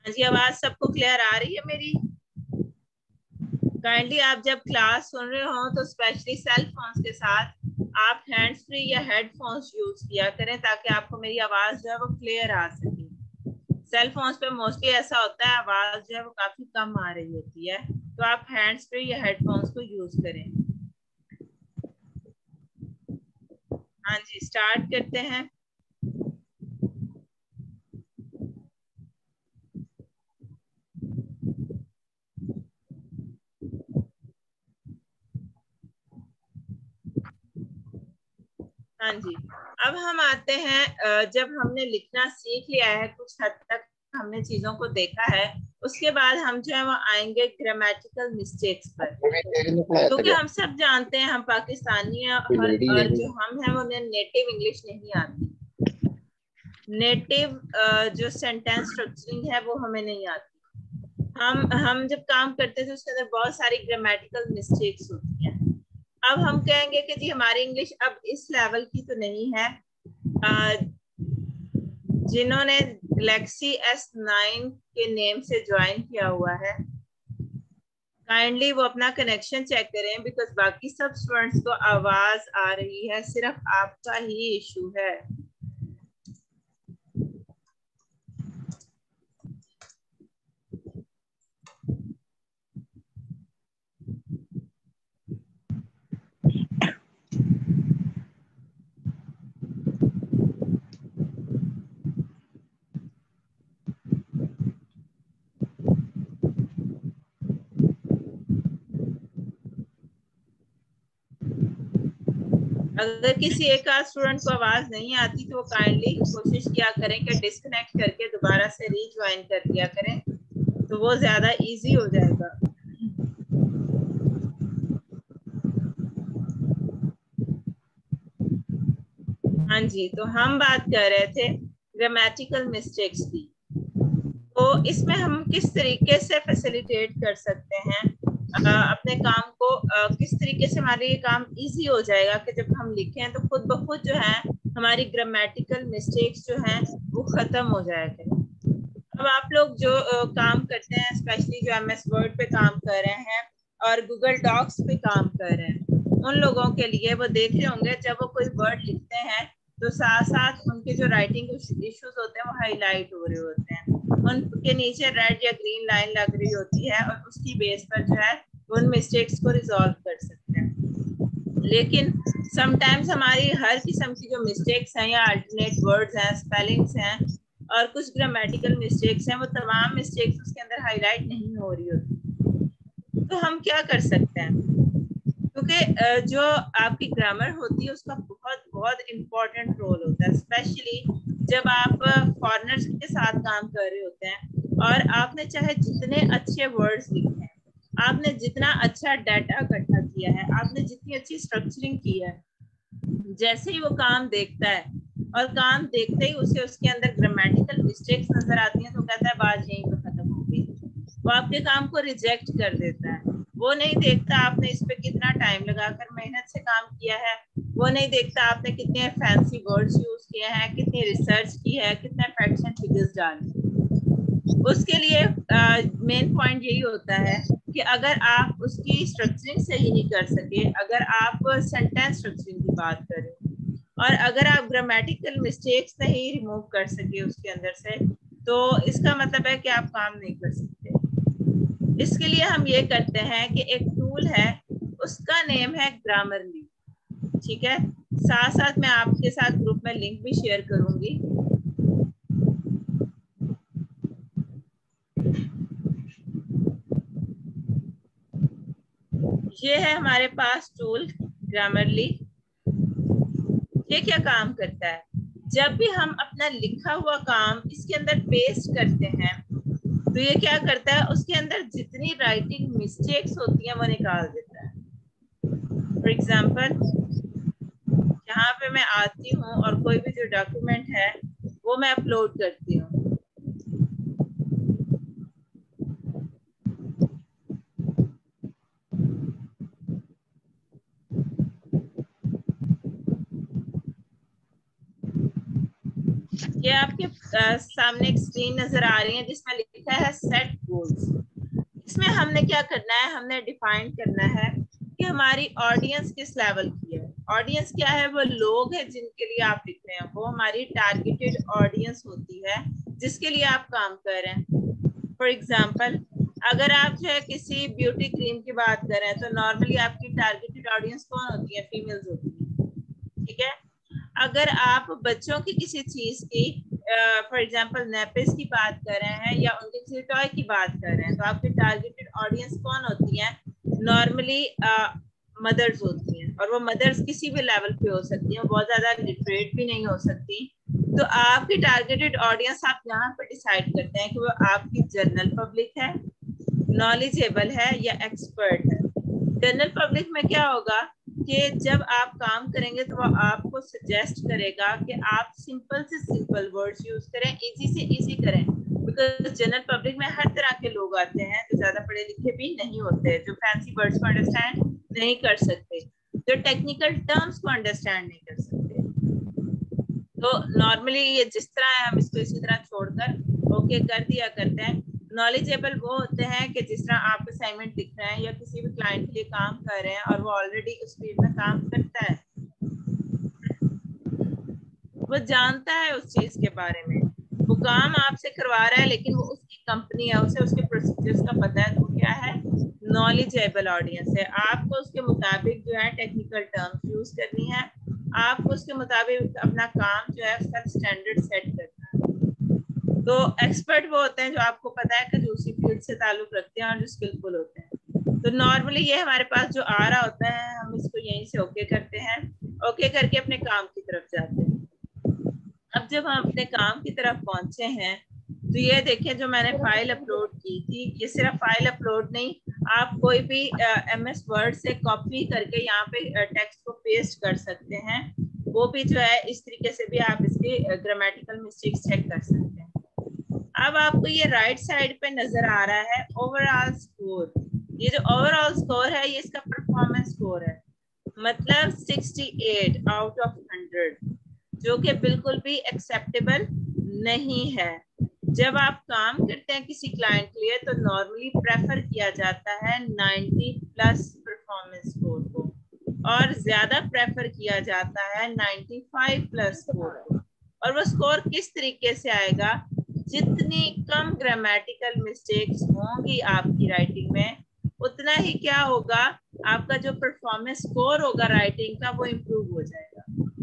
हाँ जी, आवाज सबको क्लियर आ रही है मेरी? काइंडली आप जब क्लास सुन रहे हो तो स्पेशली सेल फोन्स के साथ आप हैंड्स फ्री या हेडफोन्स यूज किया करें ताकि आपको मेरी आवाज जो है वो क्लियर आ सके। सेल फोन्स पे मोस्टली ऐसा होता है, आवाज जो है वो काफी कम आ रही होती है, तो आप हैंड्स फ्री या हेडफोन्स को यूज करें। हाँ जी, स्टार्ट करते हैं। हाँ जी, अब हम आते हैं, जब हमने लिखना सीख लिया है, कुछ हद तक हमने चीजों को देखा है, उसके बाद हम जो है वो आएंगे ग्रामेटिकल मिस्टेक्स पर। क्योंकि हम सब जानते हैं हम पाकिस्तानी हैं और जो हम हैं वो नेटिव इंग्लिश नहीं आती। नेटिव जो सेंटेंस स्ट्रक्चरिंग है वो हमें नहीं आती। हम जब काम करते थे उसके अंदर बहुत सारी ग्रामेटिकल मिस्टेक्स होती हैं। अब हम कहेंगे कि जी हमारी इंग्लिश अब इस लेवल की तो नहीं है। जिन्होंने गैलेक्सी S9 के नेम से ज्वाइन किया हुआ है, काइंडली वो अपना कनेक्शन चेक करें, बिकॉज बाकी सब स्टूडेंट्स को आवाज आ रही है, सिर्फ आपका ही इशू है। अगर किसी एक आध स्टूडेंट को आवाज नहीं आती तो वो काइंडली कोशिश किया करें कि डिस्कनेक्ट करके दोबारा से रीज्वाइन कर दिया करें, तो वो ज्यादा इजी हो जाएगा। हाँ जी, तो हम बात कर रहे थे ग्रामेटिकल मिस्टेक्स की। तो इसमें हम किस तरीके से फैसिलिटेट कर सकते हैं अपने काम को, किस तरीके से हमारे ये काम इजी हो जाएगा कि जब हम लिखें तो खुद ब खुद जो है हमारी ग्रामेटिकल मिस्टेक्स जो हैं वो खत्म हो जाया करें। अब आप लोग जो काम करते हैं, स्पेशली जो MS वर्ड पे काम कर रहे हैं और गूगल डॉक्स पे काम कर रहे हैं, उन लोगों के लिए वो देख रहे होंगे जब वो कोई वर्ड लिखते हैं तो साथ साथ उनके जो राइटिंग इश्यूज होते हैं वो हाईलाइट हो रहे होते हैं, उनके नीचे रेड या ग्रीन लाइन लग रही होती है और उसकी बेस पर जो है उन मिस्टेक्स को रिजॉल्व कर सकते हैं। लेकिन समटाइम्स हमारी हर किस्म की जो मिस्टेक्स हैं या अल्टरनेट वर्ड्स हैं, स्पेलिंग्स हैं और कुछ ग्रामेटिकल मिस्टेक्स हैं, वो तमाम मिस्टेक्स उसके अंदर हाईलाइट नहीं हो रही होती। तो हम क्या कर सकते हैं, क्योंकि जो आपकी ग्रामर होती है उसका बहुत बहुत इम्पोर्टेंट रोल होता है, स्पेशली जब आप फॉरेनर्स के साथ काम कर रहे होते हैं और आपने चाहे जितने अच्छे वर्ड्स लिखे हैं, आपने जितना अच्छा डाटा इकट्ठा किया है, आपने जितनी अच्छी स्ट्रक्चरिंग की है, जैसे ही वो काम देखता है और काम देखते ही उसे उसके अंदर ग्रामेटिकल मिस्टेक्स नजर आती हैं तो कहता है बात यहीं पे खत्म हो गई। वो आपके काम को रिजेक्ट कर देता है। वो नहीं देखता आपने इस पे कितना टाइम लगाकर मेहनत से काम किया है, वो नहीं देखता आपने कितने फैंसी वर्ड्स यूज किए हैं, कितनी रिसर्च की है, कितने फैक्ट्स एंड फिगर्स डाले। उसके लिए मेन पॉइंट यही होता है कि अगर आप उसकी स्ट्रक्चरिंग सही नहीं कर सके, अगर आप सेंटेंस स्ट्रक्चरिंग की बात करें और अगर आप ग्रामेटिकल मिस्टेक्स नहीं रिमूव कर सके उसके अंदर से, तो इसका मतलब है कि आप काम नहीं कर सकते। इसके लिए हम ये करते हैं कि एक टूल है, उसका नेम है ग्रामरली। ठीक है, साथ साथ मैं आपके साथ ग्रुप में लिंक भी शेयर करूंगी। ये है हमारे पास टूल ग्रामरली। ये क्या काम करता है, जब भी हम अपना लिखा हुआ काम इसके अंदर पेस्ट करते हैं तो ये क्या करता है, उसके अंदर जितनी राइटिंग मिस्टेक्स होती हैं वो निकाल देता है। फॉर एग्जाम्पल, यहाँ पे मैं आती हूँ और कोई भी जो डॉक्यूमेंट है वो मैं अपलोड करती हूँ। ये आपके सामने एक स्क्रीन नजर आ रही है जिसमें लिखा है सेट गोल्स। इसमें हमने क्या करना है, हमने डिफाइन करना है कि हमारी ऑडियंस किस लेवल की है। ऑडियंस क्या है, वो लोग हैं जिनके लिए आप लिख रहे हैं, वो हमारी टारगेटेड ऑडियंस होती है जिसके लिए आप काम कर रहे हैं। फॉर एग्जाम्पल, अगर आप जो है किसी ब्यूटी क्रीम की बात कर रहे हैं तो नॉर्मली आपकी टारगेटेड ऑडियंस कौन होती है, फीमेल्स होती है, ठीक है। अगर आप बच्चों की किसी चीज की फॉर एग्जांपल नेपिस की बात कर रहे हैं या उनके किसी टॉय की बात कर रहे हैं तो आपकी टारगेटेड ऑडियंस कौन होती है, नॉर्मली मदर्स होती हैं। और वो मदर्स किसी भी लेवल पे हो सकती हैं, बहुत ज्यादा लिटरेट भी नहीं हो सकती। तो आपकी टारगेटेड ऑडियंस आप यहाँ पर डिसाइड करते हैं कि वो आपकी जनरल पब्लिक है, नॉलेजेबल है या एक्सपर्ट है। जनरल पब्लिक में क्या होगा कि जब आप काम करेंगे तो वो आपको सजेस्ट करेगा कि आप सिंपल से सिंपल वर्ड्स यूज करें, इजी से इजी करें, बिकॉज जनरल पब्लिक में हर तरह के लोग आते हैं जो ज्यादा पढ़े लिखे भी नहीं होते, जो फैंसी वर्ड्स को अंडरस्टैंड नहीं कर सकते, जो टेक्निकल टर्म्स को अंडरस्टैंड नहीं कर सकते। तो नॉर्मली ये जिस तरह है हम इसको इसी तरह छोड़कर ओके कर दिया करते हैं। नॉलेजेबल वो होते हैं कि जिस तरह आप असाइनमेंट लिख रहे हैं या किसी भी क्लाइंट के लिए काम कर रहे हैं और वो ऑलरेडी उस फील्ड में काम करता है, वो जानता है उस चीज के बारे में, वो काम आपसे करवा रहा है लेकिन वो उसकी कंपनी है, उसे उसके प्रोसीजर्स का पता है, तो क्या है, नॉलेजेबल ऑडियंस है। आपको उसके मुताबिक जो है टेक्निकल टर्म्स यूज करनी है, आपको उसके मुताबिक अपना काम जो है उसका स्टैंडर्ड सेट करना है। तो एक्सपर्ट वो होते हैं जो आपको पता है कि जो उसी फील्ड से ताल्लुक रखते हैं और जो स्किलफुल होते हैं। तो नॉर्मली ये हमारे पास जो आ रहा होता है हम इसको यहीं से ओके करते हैं, ओके करके अपने काम की तरफ जाते हैं। अब जब हम अपने काम की तरफ पहुंचे हैं तो ये देखिए जो मैंने फाइल अपलोड की थी, ये सिर्फ फाइल अपलोड नहीं, आप कोई भी MS वर्ड से कॉपी करके यहाँ पे टेक्स्ट को पेस्ट कर सकते हैं। वो भी जो है इस तरीके से भी आप इसके ग्रामेटिकल मिस्टेक्स चेक कर सकते हैं। अब आपको ये राइट साइड पे नजर आ रहा है ओवरऑल स्कोर। ये जो ओवरऑल स्कोर है ये इसका परफॉर्मेंस स्कोर है, मतलब 68 आउट ऑफ 100, जो कि बिल्कुल भी एक्सेप्टेबल नहीं है। जब आप काम करते हैं किसी क्लाइंट के लिए तो नॉर्मली प्रेफर किया जाता है 90 प्लस परफॉर्मेंस स्कोर को, और ज्यादा प्रेफर किया जाता है 95 प्लस स्कोर को। और वो स्कोर किस तरीके से आएगा, जितनी कम ग्रामेटिकल मिस्टेक्स होंगी आपकी राइटिंग में उतना ही क्या होगा, आपका जो परफॉर्मेंस स्कोर होगा राइटिंग का वो इम्प्रूव हो जाएगा।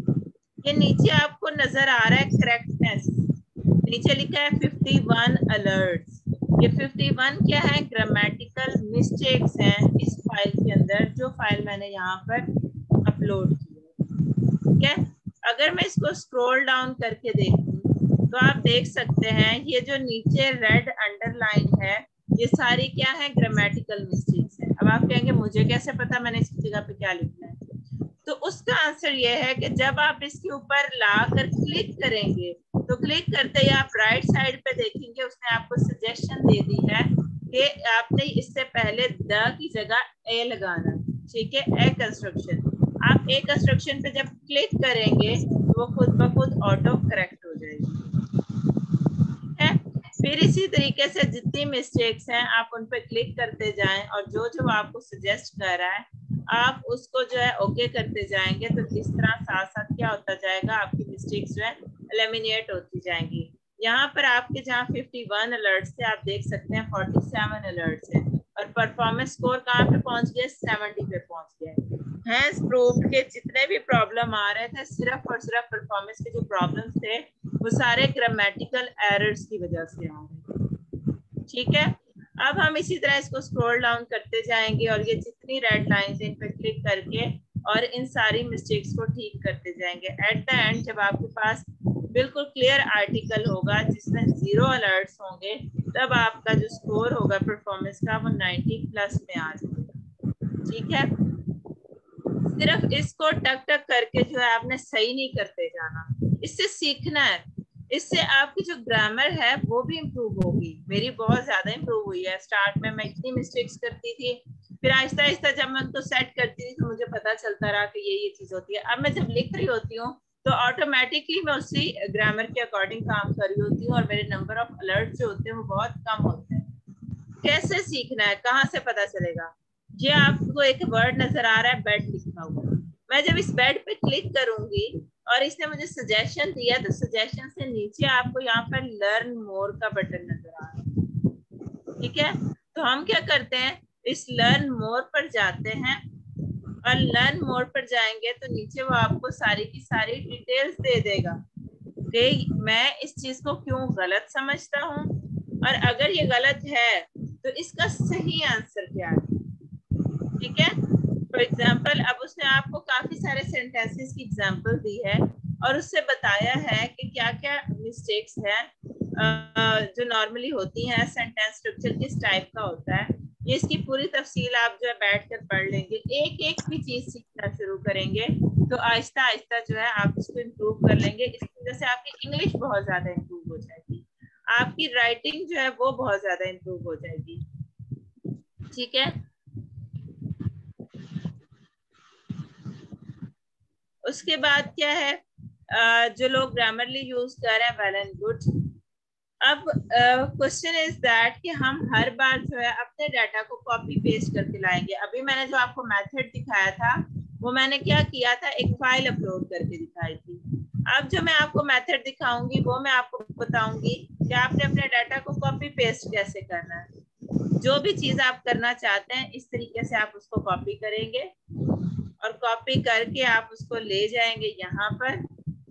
ये नीचे आपको नजर आ रहा है करेक्टनेस, नीचे लिखा है 51 अलर्ट्स। ये 51 क्या है, ग्रामेटिकल मिस्टेक्स हैं इस फाइल के अंदर, जो फाइल मैंने यहाँ पर अपलोड की है, ठीक है। अगर मैं इसको स्क्रॉल डाउन करके देखूं तो आप देख सकते हैं ये जो नीचे रेड अंडरलाइन है ये सारी क्या है, ग्रामेटिकल मिस्टेक्स है। अब आप कहेंगे मुझे कैसे पता मैंने इसकी जगह पे क्या लिखना है, तो उसका आंसर ये है कि जब आप इसके ऊपर लाकर क्लिक करेंगे तो क्लिक करते ही आप राइट साइड पे देखेंगे उसने आपको सजेशन दे दी है कि आपने इससे पहले द की जगह ए लगाना, ठीक है, ए कंस्ट्रक्शन। आप ए कंस्ट्रक्शन पे जब क्लिक करेंगे तो वो खुद ब खुद ऑटो करेक्ट हो जाएगी, ठीक है। फिर इसी तरीके से जितनी मिस्टेक्स हैं आप उन पे क्लिक करते जाएं और जो जो आपको सजेस्ट कर रहा है आप उसको जो है ओके करते जाएंगे। तो इस तरह साथ साथ क्या होता जाएगा, आपकी मिस्टेक्स जो है एलिमिनेट होती जाएंगी। यहाँ पर आपके जहाँ 51 अलर्ट्स थे आप देख सकते हैं 47 अलर्ट्स हैं और परफॉर्मेंस स्कोर कहाँ पे पहुंच गया, 70 पे पहुंच गया। हैंस प्रूव्ड के जितने भी प्रॉब्लम आ रहे थे सिर्फ और सिर्फ परफॉर्मेंस के जो प्रॉब्लम्स थे वो सारे ग्रामेटिकल एरर्स की वजह से आ रहे, ठीक है। अब हम इसी तरह इसको स्क्रॉल डाउन करते जाएंगे और ये जितनी रेड लाइंस इन पर क्लिक करके और इन सारी मिस्टेक्स को ठीक करते जाएंगे। एट द एंड जब आपके पास बिल्कुल क्लियर आर्टिकल होगा जिसमें 0 अलर्ट्स होंगे तब आपका जो स्कोर होगा परफॉर्मेंस का वो 90 प्लस में आ जाएगा, ठीक है। सिर्फ इसको टक टक करके जो है आपने सही नहीं करते जाना, इससे सीखना है, इससे आपकी जो ग्रामर है वो भी इम्प्रूव होगी। मेरी बहुत ज्यादा इम्प्रूव हुई है। स्टार्ट में मैं इतनी मिस्टेक्स करती थी, फिर आहिस्ता आहिस्ता जब मैं उनको सेट करती थी तो मुझे पता चलता रहा कि ये चीज होती है। अब मैं जब लिख रही होती हूँ तो ऑटोमेटिकली मैं उसी ग्रामर के अकॉर्डिंग काम कर रही होती हूँ और मेरे नंबर ऑफ अलर्ट जो होते हैं वो बहुत कम होते हैं। कैसे सीखना है, कहाँ से पता चलेगा? ये आपको एक वर्ड नजर आ रहा है, बेड लिखा हुआ। मैं जब इस बेड पे क्लिक करूंगी और इसने मुझे सजेशन दिया, तो सजेशन से नीचे आपको यहाँ पर लर्न मोर का बटन नजर आ रहा है। ठीक है, तो हम क्या करते हैं, इस लर्न मोर पर जाते हैं और लर्न मोर पर जाएंगे तो नीचे वो आपको सारी की सारी डिटेल्स दे देगा कि मैं इस चीज को क्यों गलत समझता हूँ, और अगर ये गलत है तो इसका सही आंसर क्या है। ठीक है, फॉर एग्जाम्पल अब उसने आपको काफी सारे सेंटेंसेस की एग्जाम्पल दी है और उससे बताया है कि क्या क्या मिस्टेक्स हैं जो नॉर्मली होती हैं, सेंटेंस स्ट्रक्चर किस टाइप का होता है। ये इसकी पूरी तफसील आप जो है बैठ कर पढ़ लेंगे, एक एक भी चीज सीखना शुरू करेंगे तो आहिस्ता आहिस्ता जो है आप इसको इम्प्रूव कर लेंगे। इसकी वजह से आपकी इंग्लिश बहुत ज्यादा इम्प्रूव हो जाएगी, आपकी राइटिंग जो है वो बहुत ज्यादा इम्प्रूव हो जाएगी। ठीक है, उसके बाद क्या है, जो लोग ग्रामरली यूज कर रहे हैं, वेल एंड गुड। अब क्वेश्चन इज दैट कि हम हर बार जो है अपने डाटा को कॉपी पेस्ट करके लाएंगे। अभी मैंने जो आपको मेथड दिखाया था वो मैंने क्या किया था, एक फाइल अपलोड करके दिखाई थी। अब जो मैं आपको मेथड दिखाऊंगी वो मैं आपको बताऊंगी कि आपने अपने डाटा को कॉपी पेस्ट कैसे करना है। जो भी चीज आप करना चाहते हैं इस तरीके से आप उसको कॉपी करेंगे और कॉपी करके आप उसको ले जाएंगे यहाँ पर।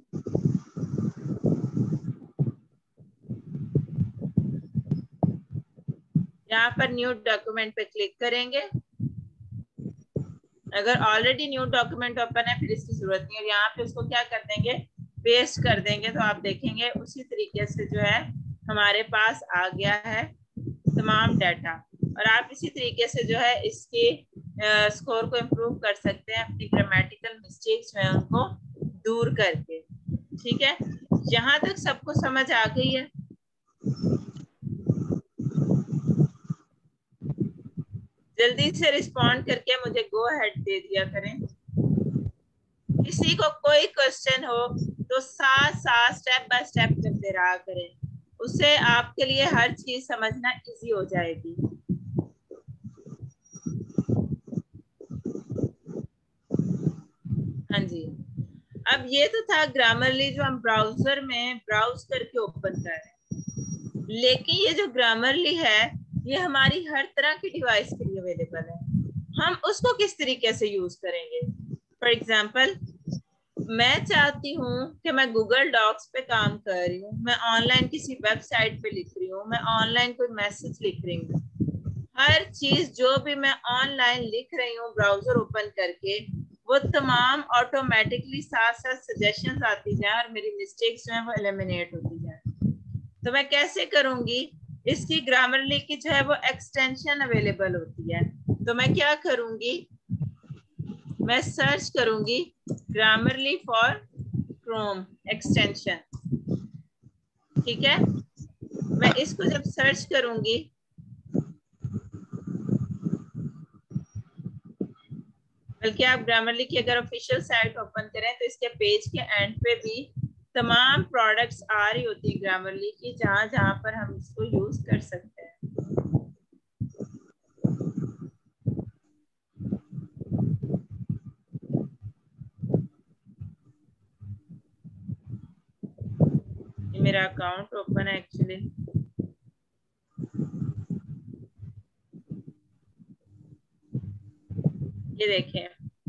यहाँ पर न्यू डॉक्यूमेंट पे क्लिक करेंगे। अगर ऑलरेडी न्यू डॉक्यूमेंट ओपन है फिर इसकी जरूरत नहीं है। यहाँ पे उसको क्या कर देंगे, पेस्ट कर देंगे, तो आप देखेंगे उसी तरीके से जो है हमारे पास आ गया है तमाम डाटा। और आप इसी तरीके से जो है इसके स्कोर को इम्प्रूव कर सकते हैं, अपनी ग्रामेटिकल मिस्टेक्स जो है उनको दूर करके। ठीक है, यहाँ तक सबको समझ आ गई है? जल्दी से रिस्पॉन्ड करके मुझे गो अहेड दे दिया करें। किसी को कोई क्वेश्चन हो तो साथ साथ स्टेप बाय स्टेप करते रहा करें, उससे आपके लिए हर चीज समझना इजी हो जाएगी। हाँ जी, अब ये तो था ग्रामरली जो हम ब्राउजर में ब्राउज करके ओपन कर रहे हैं, लेकिन ये जो ग्रामरली है ये हमारी हर तरह की डिवाइस के लिए अवेलेबल है। हम उसको किस तरीके से यूज करेंगे? फॉर एग्जाम्पल मैं चाहती हूँ कि मैं गूगल डॉक्स पे काम कर रही हूँ, मैं ऑनलाइन किसी वेबसाइट पे लिख रही हूँ, मैं ऑनलाइन कोई मैसेज लिख रही हूँ, हर चीज जो भी मैं ऑनलाइन लिख रही हूँ ब्राउजर ओपन करके वो तमाम ऑटोमेटिकली साथ साथ सजेशंस आती जाए और मेरी मिस्टेक्स जो है वो एलिमिनेट होती जाए। तो मैं कैसे करूंगी, इसकी ग्रामरली की जो है वो एक्सटेंशन अवेलेबल होती है। तो मैं क्या करूंगी, मैं सर्च करूंगी ग्रामरली फॉर क्रोम एक्सटेंशन। ठीक है, मैं इसको जब सर्च करूंगी बल्कि आप ग्रामरली की अगर ऑफिशियल साइट ओपन करें तो इसके पेज के एंड पे भी तमाम प्रोडक्ट्स आ रही होती है ग्रामरली की, जहां जहां पर हम इसको यूज कर सकते हैं। ये मेरा अकाउंट ओपन है एक्चुअली, ये देखें।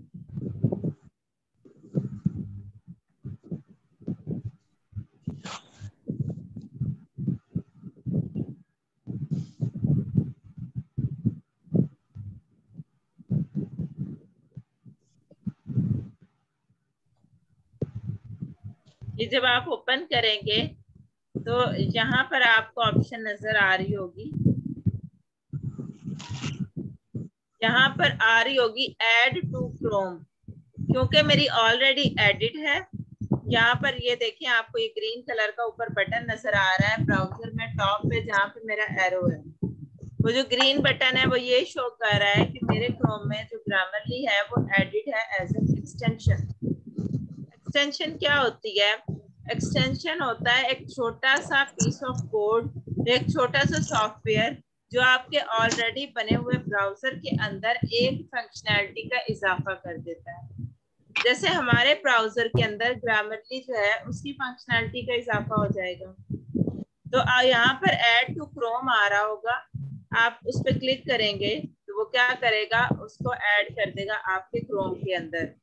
ये जब आप ओपन करेंगे तो यहाँ पर आपको ऑप्शन नजर आ रही होगी, यहाँ पर आ रही होगी ऐड टू क्रोम, क्योंकि मेरी ऑलरेडी एडिट है। यहाँ पर ये देखिए आपको ये ग्रीन कलर का ऊपर बटन नजर आ रहा है ब्राउजर में टॉप पे, जहाँ पे मेरा एरो है, वो जो ग्रीन बटन है वो ये शो कर रहा है कि मेरे क्रोम में जो ग्रामरली है वो एडिट है एज एन एक्सटेंशन। एक्सटेंशन क्या होती है? एक्सटेंशन होता है एक छोटा सा पीस ऑफ कोड, एक छोटा सा सॉफ्टवेयर जो आपके ऑलरेडी बने हुए ब्राउजर के अंदर एक फंक्शनैलिटी का इजाफा कर देता है। जैसे हमारे ब्राउजर के अंदर ग्रामरली जो है उसकी फंक्शनैलिटी का इजाफा हो जाएगा। तो यहाँ पर ऐड टू क्रोम आ रहा होगा, आप उस पर क्लिक करेंगे तो वो क्या करेगा, उसको ऐड कर देगा आपके क्रोम के अंदर।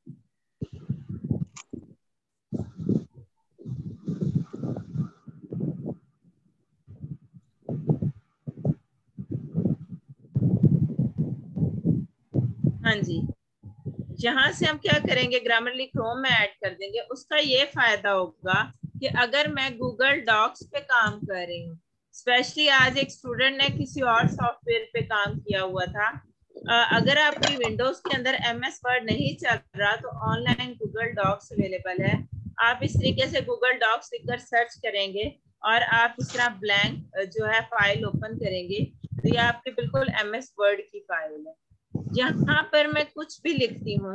हाँ जी, यहाँ से हम क्या करेंगे, ग्रामरली क्रोम में ऐड कर देंगे। उसका ये फायदा होगा कि अगर मैं गूगल डॉक्स पे काम कर रही हूँ, स्पेशली आज एक स्टूडेंट ने किसी और सॉफ्टवेयर पे काम किया हुआ था, अगर आपकी विंडोज के अंदर MS वर्ड नहीं चल रहा तो ऑनलाइन गूगल डॉक्स अवेलेबल है। आप इस तरीके से गूगल डॉक्स लिखकर सर्च करेंगे और आप इस तरह ब्लैंक जो है फाइल ओपन करेंगे तो ये आपके बिल्कुल MS वर्ड की फाइल है। यहाँ पर मैं कुछ भी लिखती हूँ,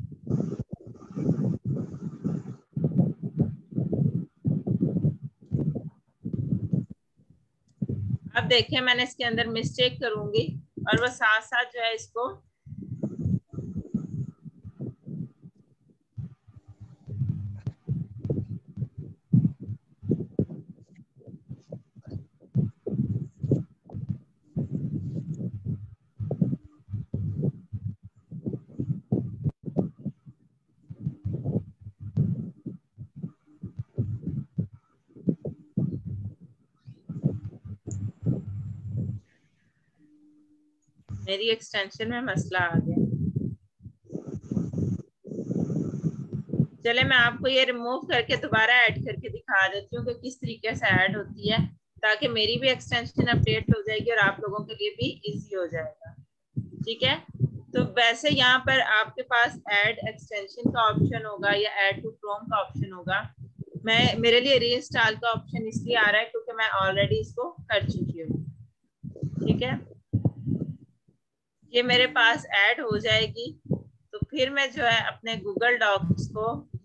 अब देखिए मैंने इसके अंदर मिस्टेक करूंगी और वो साथ साथ जो है इसको मेरी एक्सटेंशन में मसला आ गया। चले मैं आपको ये रिमूव करके दोबारा ऐड करके दिखा देती हूँ कि किस तरीके से ऐड होती है, ताकि मेरी भी एक्सटेंशन अपडेट हो जाएगी और आप लोगों के लिए भी इजी हो जाएगा। ठीक है, तो वैसे यहाँ पर आपके पास ऐड एक्सटेंशन का ऑप्शन होगा या ऐड टू क्रोम का ऑप्शन होगा। मेरे लिए रीइंस्टॉल का ऑप्शन इसलिए आ रहा है क्योंकि मैं ऑलरेडी इसको कर चुकी हूँ। ठीक है, ये मेरे पास ऐड हो जाएगी तो फिर मैं जो है अपने गूगल डॉक्स को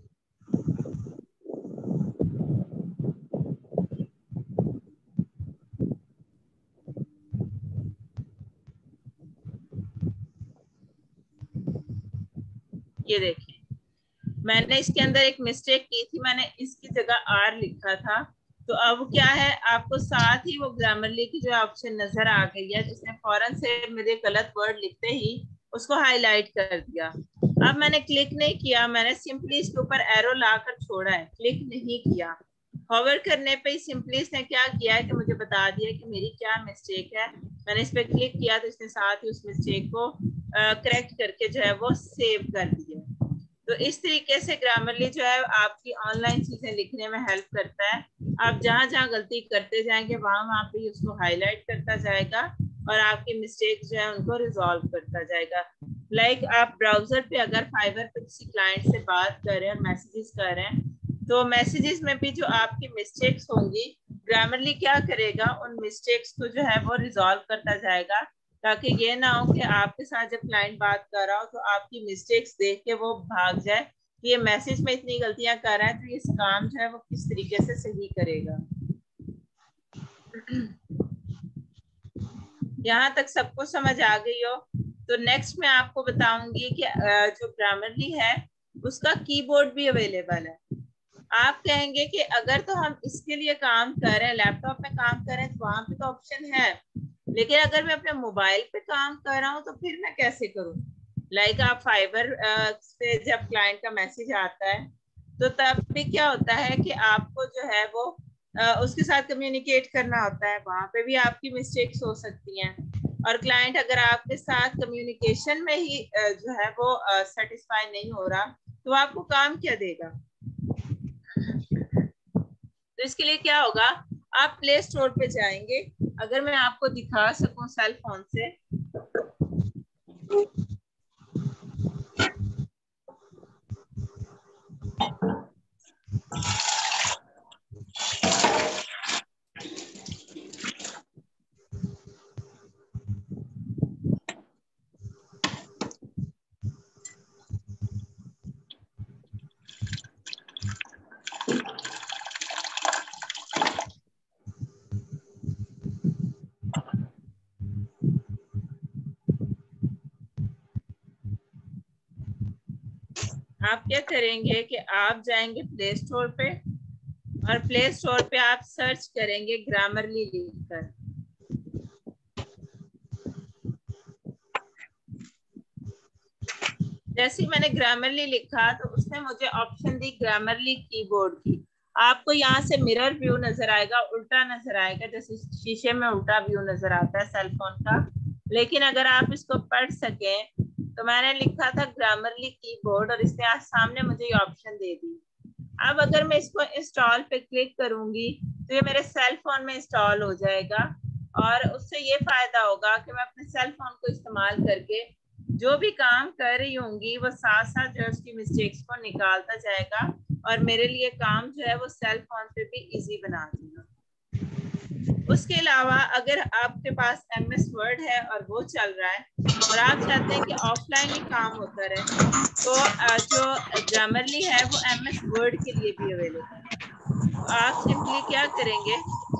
ये देखिए मैंने इसके अंदर एक मिस्टेक की थी, मैंने इसकी जगह R लिखा था। तो अब क्या है, आपको साथ ही वो ग्रामरली की जो ऑप्शन नजर आ गई है जिसने फौरन से मेरे गलत वर्ड लिखते ही उसको हाईलाइट कर दिया। अब मैंने क्लिक नहीं किया, मैंने सिंपली इसके ऊपर एरो लाकर छोड़ा है, क्लिक नहीं किया। हॉवर करने पे ही सिंपली इसने क्या किया है कि मुझे बता दिया कि मेरी क्या मिस्टेक है। मैंने इस पर क्लिक किया तो इसने साथ ही उस मिस्टेक को करेक्ट करके जो है वो सेव कर दिया। तो इस तरीके से ग्रामरली जो है आपकी ऑनलाइन चीजें लिखने में हेल्प करता है। आप जहां जहां गलती करते जाएंगे वहां वहां पे उसको हाईलाइट करता जाएगा और आपकी मिस्टेक जो है उनको रिजॉल्व करता जाएगा। आप ब्राउजर पे अगर फाइवर पे किसी क्लाइंट से बात कर रहे हैं और मैसेजेस कर रहे हैं तो मैसेजेस में भी जो आपकी मिस्टेक्स होंगी ग्रामरली क्या करेगा, उन मिस्टेक्स को जो है वो रिजॉल्व करता जाएगा, ताकि ये ना हो कि आपके साथ जब क्लाइंट बात कर रहा हो तो आपकी मिस्टेक्स देख के वो भाग जाए कि ये मैसेज में इतनी गलतियां कर रहा है तो ये काम जो है वो किस तरीके से सही करेगा। यहाँ तक सबको समझ आ गई हो तो नेक्स्ट मैं आपको बताऊंगी कि जो ग्रामरली है उसका कीबोर्ड भी अवेलेबल है। आप कहेंगे कि अगर तो हम इसके लिए काम कर रहे हैं, लैपटॉप में काम कर रहे हैं तो वहां पे तो ऑप्शन है, लेकिन अगर मैं अपने मोबाइल पे काम कर रहा हूँ तो फिर मैं कैसे करूँ? आप फाइबर से जब क्लाइंट का मैसेज आता है तो तब भी क्या होता है कि आपको जो है वो उसके साथ कम्युनिकेट करना होता है, वहां पे भी आपकी मिस्टेक्स हो सकती हैं। और क्लाइंट अगर आपके साथ कम्युनिकेशन में ही जो है वो सेटिस्फाई नहीं हो रहा तो आपको काम क्या देगा? तो इसके लिए क्या होगा, आप प्ले स्टोर पे जाएंगे, अगर मैं आपको दिखा सकूं सेल फोन से, आप क्या करेंगे कि आप जाएंगे प्ले स्टोर पे और प्ले स्टोर पे आप सर्च करेंगे ग्रामरली लिखकर। जैसे ही मैंने ग्रामरली लिखा तो उसने मुझे ऑप्शन दी ग्रामरली कीबोर्ड की। आपको यहाँ से मिरर व्यू नजर आएगा, उल्टा नजर आएगा, जैसे शीशे में उल्टा व्यू नजर आता है सेल फोन का। लेकिन अगर आप इसको पढ़ सके तो मैंने लिखा था ग्रामरली कीबोर्ड और इसने आज सामने मुझे ये ऑप्शन दे दी। अब अगर मैं इसको इंस्टॉल पे क्लिक करूंगी तो ये मेरे सेल फोन में इंस्टॉल हो जाएगा और उससे ये फायदा होगा कि मैं अपने सेल फोन को इस्तेमाल करके जो भी काम कर रही होंगी वो साथ साथ जो उसकी मिस्टेक्स को निकालता जाएगा और मेरे लिए काम जो है वो सेल फोन पे भी इजी बना देगा। उसके अलावा अगर आपके पास MS वर्ड है और वो चल रहा है और आप चाहते हैं कि ऑफलाइन ही काम होता रहे तो जो ग्रामरली है वो MS वर्ड के लिए भी अवेलेबल है। तो आप सिंपली क्या करेंगे,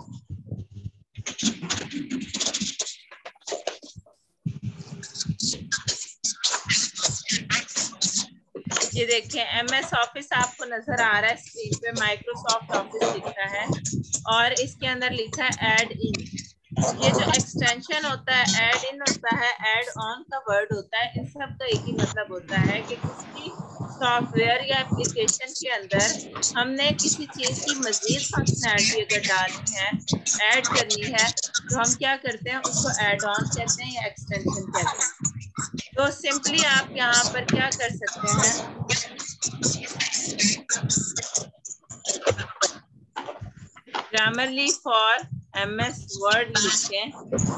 ये देखें MS ऑफिस आपको नजर आ रहा है स्क्रीन पे, माइक्रोसॉफ्ट ऑफिस लिखा है और इसके अंदर लिखा है ऐड इन। ये जो एक्सटेंशन होता है, ऐड इन होता है, ऐड ऑन का वर्ड होता है, इन सब का एक ही मतलब होता है कि किसी सॉफ्टवेयर या एप्लीकेशन के अंदर हमने किसी चीज की मजीद फंक्शनैलिटी अगर डालनी है, ऐड करनी है, तो हम क्या करते हैं, उसको ऐड ऑन कहते हैं या एक्सटेंशन कहते हैं। तो सिंपली आप यहाँ पर क्या कर सकते हैं, ग्रामरली फॉर MS वर्ड लिखें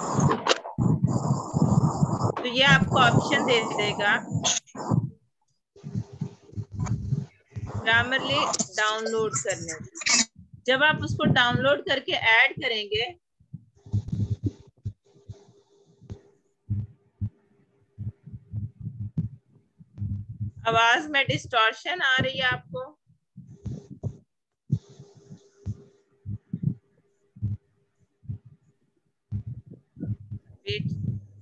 तो ये आपको ऑप्शन दे देगा ग्रामरली डाउनलोड करने की। जब आप उसको डाउनलोड करके ऐड करेंगे आवाज में डिस्टॉर्शन आ रही है आपको? वेट,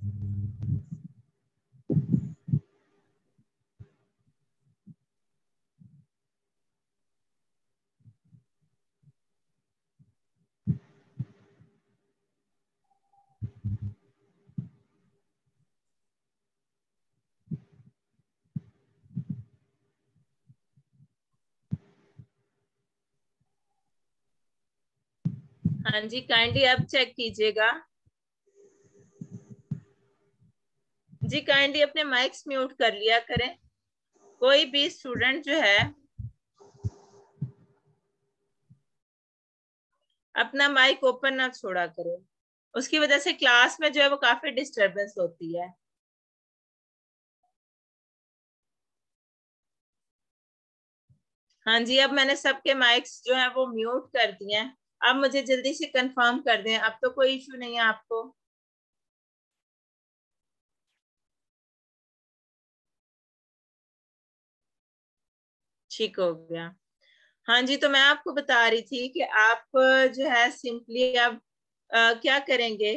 हाँ जी, काइंडली अब चेक कीजिएगा जी। काइंडली अपने माइक्स म्यूट कर लिया करें। कोई भी स्टूडेंट जो है अपना माइक ओपन ना छोड़ा करो, उसकी वजह से क्लास में जो है वो काफी डिस्टरबेंस होती है। हाँ जी, अब मैंने सबके माइक्स जो है वो म्यूट कर दिए हैं। अब मुझे जल्दी से कंफर्म कर दें, अब तो कोई इशू नहीं है आपको? ठीक हो गया। हाँ जी, तो मैं आपको बता रही थी कि आप जो है सिंपली अब क्या करेंगे,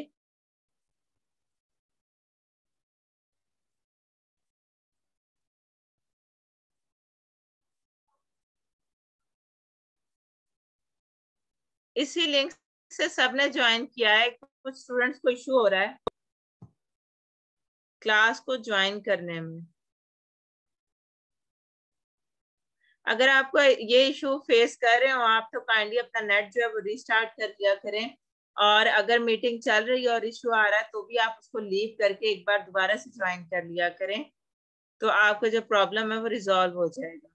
इसी लिंक से सबने ज्वाइन किया है। कुछ स्टूडेंट्स को इशू हो रहा है क्लास को ज्वाइन करने में। अगर आपको ये इशू फेस कर रहे हो आप तो काइंडली अपना नेट जो है वो रीस्टार्ट कर लिया करें, और अगर मीटिंग चल रही है और इशू आ रहा है तो भी आप उसको लीव करके एक बार दोबारा से ज्वाइन कर लिया करें, तो आपका जो प्रॉब्लम है वो रिजॉल्व हो जाएगा।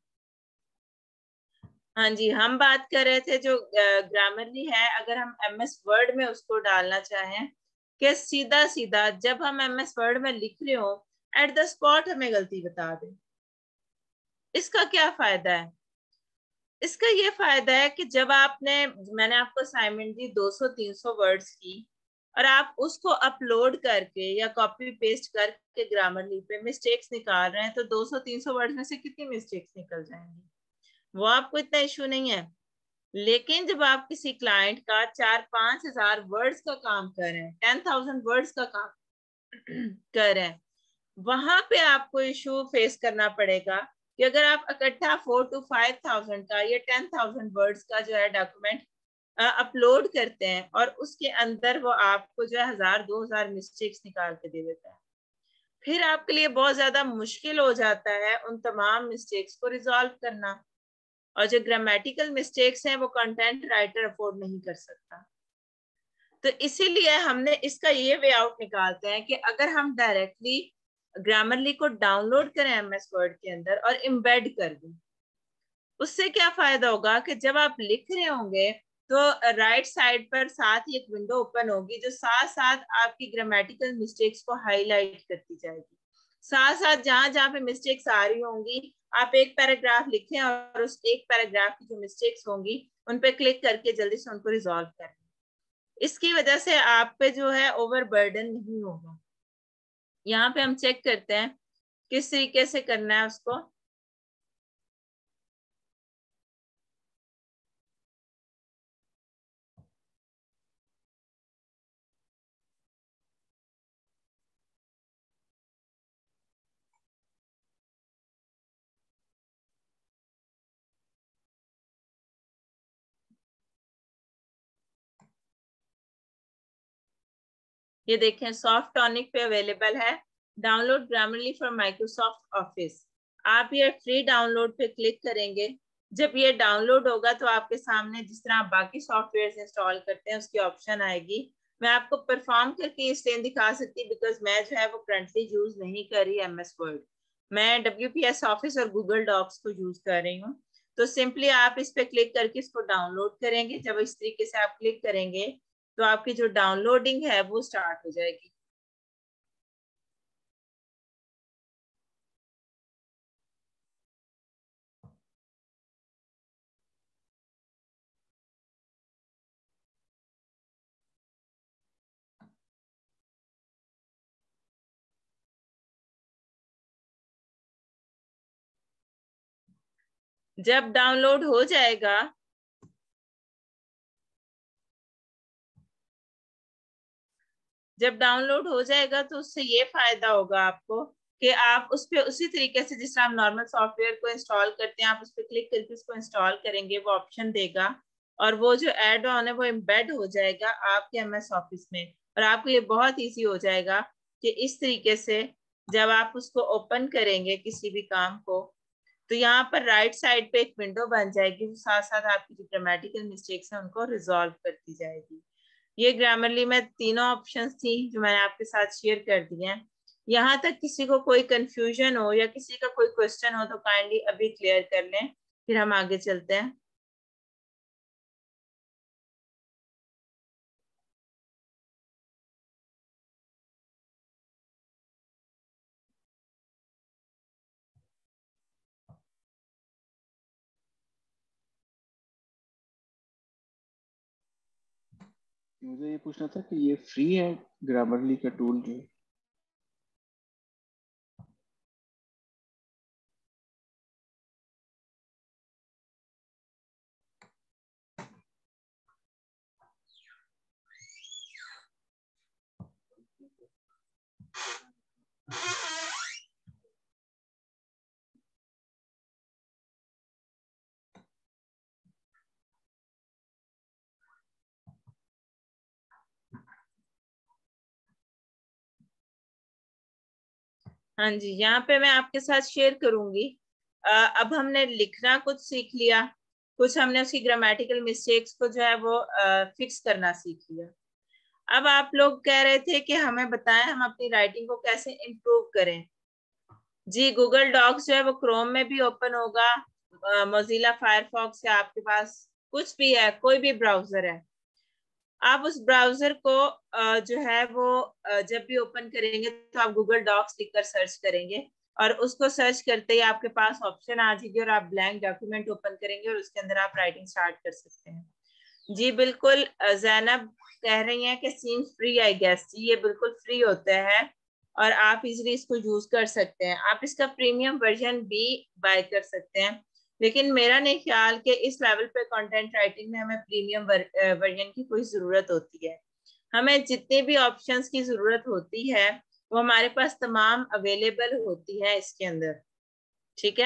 हाँ जी, हम बात कर रहे थे जो ग्रामरली है, अगर हम MS वर्ड में उसको डालना चाहें कि सीधा सीधा जब हम MS वर्ड में लिख रहे हो एट द स्पॉट हमें गलती बता दें, इसका क्या फायदा है? इसका ये फायदा है कि जब आपने, मैंने आपको असाइनमेंट दी 200-300 वर्ड्स की और आप उसको अपलोड करके या कॉपी पेस्ट करके ग्रामरली पे मिस्टेक्स निकाल रहे हैं तो 200-300 वर्ड्स में से कितनी मिस्टेक्स निकल जाएंगी, वो आपको इतना इशू नहीं है। लेकिन जब आप किसी क्लाइंट का 4-5 हजार वर्ड्स का काम कर रहे हैं, 10,000 वर्ड्स का काम कर रहे हैं, वहां पे आपको इशू फेस करना पड़ेगा कि अगर आप इकट्ठा 4 to 5,000 का या 10,000 वर्ड्स का जो है डॉक्यूमेंट अपलोड करते हैं और उसके अंदर वो आपको जो है 1,000-2,000 मिस्टेक्स निकाल के दे देता है, फिर आपके लिए बहुत ज्यादा मुश्किल हो जाता है उन तमाम मिस्टेक्स को रिजॉल्व करना। और जो ग्रामेटिकल मिस्टेक्स हैं वो कंटेंट राइटर अफोर्ड नहीं कर सकता। तो इसीलिए हमने इसका ये वे आउट निकालते हैं कि अगर हम डायरेक्टली ग्रामरली को डाउनलोड करें एमएस वर्ड के अंदर और एम्बेड कर दें, उससे क्या फायदा होगा कि जब आप लिख रहे होंगे तो राइट साइड पर साथ ही एक विंडो ओपन होगी जो साथ साथ आपकी ग्रामेटिकल मिस्टेक्स को हाईलाइट करती जाएगी। साथ साथ जहां जहां पे मिस्टेक्स आ रही होंगी आप एक पैराग्राफ लिखें और उस एक पैराग्राफ की जो मिस्टेक्स होंगी उन पे क्लिक करके जल्दी से उनको रिजॉल्व करें। इसकी वजह से आप पे जो है ओवर बर्डन नहीं होगा। यहाँ पे हम चेक करते हैं किस तरीके से करना है उसको। ये देखें सॉफ्ट टॉनिक पे अवेलेबल है, download Grammarly for Microsoft Office. आप ये फ्री डाउनलोड पे क्लिक करेंगे। जब ये डाउनलोड होगा तो आपके सामने जिस तरह आप बाकी सॉफ्टवेयर इंस्टॉल करते हैं उसकी ऑप्शन आएगी। मैं आपको परफॉर्म करके ये स्क्रीन दिखा सकती बिकॉज मैं जो है वो करंटली यूज नहीं कर रही एमएस वर्ड, मैं WPS ऑफिस और गूगल डॉक्स को यूज कर रही हूँ। तो सिंपली आप इस पे क्लिक करके इसको डाउनलोड करेंगे। जब इस तरीके से आप क्लिक करेंगे तो आपकी जो डाउनलोडिंग है वो स्टार्ट हो जाएगी। जब डाउनलोड हो जाएगा तो उससे ये फायदा होगा आपको कि आप उस पे उसी तरीके से जिस तरह आप नॉर्मल सॉफ्टवेयर को इंस्टॉल करते हैं आप उस पर क्लिक करके उसको इंस्टॉल करेंगे, वो ऑप्शन देगा और वो जो एड ऑन है वो एम्बेड हो जाएगा आपके एमएस ऑफिस में। और आपको ये बहुत ईजी हो जाएगा कि इस तरीके से जब आप उसको ओपन करेंगे किसी भी काम को तो यहाँ पर राइट साइड पे एक विंडो बन जाएगी, वो साथ साथ आपकी जो ग्रामेटिकल मिस्टेक्स हैं उनको रिजॉल्व करती जाएगी। ये ग्रामरली में तीनों ऑप्शंस थी जो मैंने आपके साथ शेयर कर दिए हैं। यहाँ तक किसी को कोई कंफ्यूजन हो या किसी का कोई क्वेश्चन हो तो काइंडली अभी क्लियर कर लें, फिर हम आगे चलते हैं। मुझे ये पूछना था कि ये फ्री है ग्रामरली का टूल जो है? हाँ जी, यहाँ पे मैं आपके साथ शेयर करूंगी। अब हमने लिखना कुछ सीख लिया, कुछ हमने उसकी ग्रामेटिकल मिस्टेक्स को जो है वो फिक्स करना सीख लिया। अब आप लोग कह रहे थे कि हमें बताएं हम अपनी राइटिंग को कैसे इम्प्रूव करें। जी, गूगल डॉक्स जो है वो क्रोम में भी ओपन होगा, मोजिला फायरफॉक्स है, आपके पास कुछ भी है, कोई भी ब्राउजर है, आप उस ब्राउजर को जो है वो जब भी ओपन करेंगे तो आप गूगल डॉक्स लिखकर सर्च करेंगे और उसको सर्च करते ही आपके पास ऑप्शन आ जाएगी और आप ब्लैंक डॉक्यूमेंट ओपन करेंगे और उसके अंदर आप राइटिंग स्टार्ट कर सकते हैं। जी बिल्कुल, जैनब कह रही हैं कि सीन फ्री आई गेस। जी ये बिल्कुल फ्री होता है और आप इजीली इसको यूज कर सकते हैं। आप इसका प्रीमियम वर्जन भी बाय कर सकते हैं, लेकिन मेरा नहीं ख्याल कि इस लेवल पे कंटेंट राइटिंग में हमें प्रीमियम वर्जन की कोई जरूरत होती है। हमें जितने भी ऑप्शंस की जरूरत होती है वो हमारे पास तमाम अवेलेबल होती है इसके अंदर। ठीक है,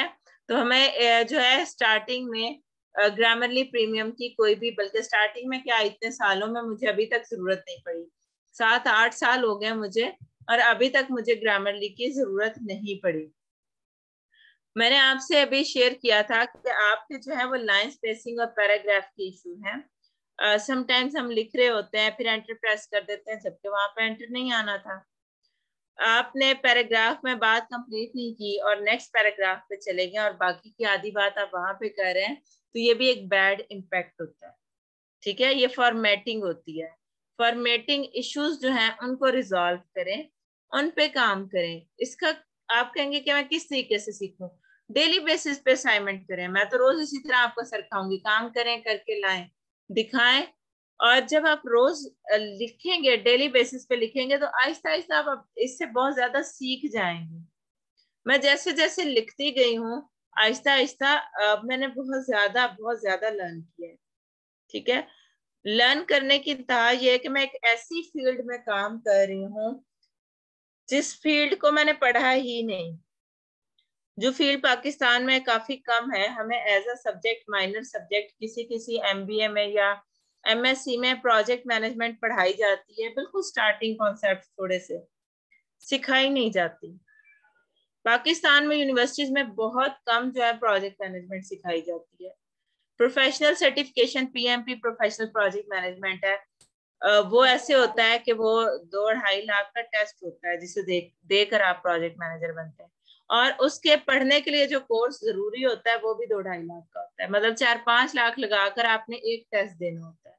तो हमें जो है स्टार्टिंग में ग्रामरली प्रीमियम की कोई भी, बल्कि स्टार्टिंग में क्या, इतने सालों में मुझे अभी तक जरूरत नहीं पड़ी। 7-8 साल हो गए मुझे और अभी तक मुझे ग्रामरली की जरूरत नहीं पड़ी। मैंने आपसे अभी शेयर किया था कि आपके जो है वो लाइन स्पेसिंग और पैराग्राफ की इशू है। समटाइम्स हम लिख रहे होते हैं फिर एंटर प्रेस कर देते हैं, जबकि वहां पे एंटर नहीं आना था। आपने पैराग्राफ में बात कंप्लीट नहीं की और नेक्स्ट पैराग्राफ पे चले गए और बाकी की आधी बात आप वहां पे कर रहे हैं, तो ये भी एक बैड इम्पैक्ट होता है। ठीक है, ये फॉर्मेटिंग होती है। फॉर्मेटिंग इश्यूज जो हैं उनको रिजॉल्व करें, उन पे काम करें। इसका आप कहेंगे कि मैं किस तरीके से सीखूं? डेली बेसिस पे असाइनमेंट करें। मैं तो रोज इसी तरह आपको सिखाऊंगी, काम करें, करके लाएं, दिखाएं। और जब आप रोज लिखेंगे, डेली बेसिस पे लिखेंगे, तो आहिस्ता आहिस्ता आप इससे बहुत ज्यादा सीख जाएंगे। मैं जैसे जैसे लिखती गई हूँ आहिस्ता आहिस्ता मैंने बहुत ज्यादा लर्न किया है। ठीक है, लर्न करने की तह ये है कि मैं एक ऐसी फील्ड में काम कर रही हूँ जिस फील्ड को मैंने पढ़ा ही नहीं, जो फील्ड पाकिस्तान में काफी कम है। हमें as a subject, minor subject, किसी किसी एमबीए में या एमएससी में प्रोजेक्ट मैनेजमेंट पढ़ाई जाती है, बिल्कुल स्टार्टिंग कॉन्सेप्ट थोड़े से, सिखाई नहीं जाती। पाकिस्तान में यूनिवर्सिटीज में बहुत कम जो है प्रोजेक्ट मैनेजमेंट सिखाई जाती है। Professional certification PMP professional project management है, वो ऐसे होता है कि वो 2-2.5 लाख का टेस्ट होता है जिसे देकर आप प्रोजेक्ट मैनेजर बनते हैं। और उसके पढ़ने के लिए जो कोर्स जरूरी होता है वो भी 2-2.5 लाख का होता है, मतलब 4-5 लाख लगाकर आपने एक टेस्ट देना होता है।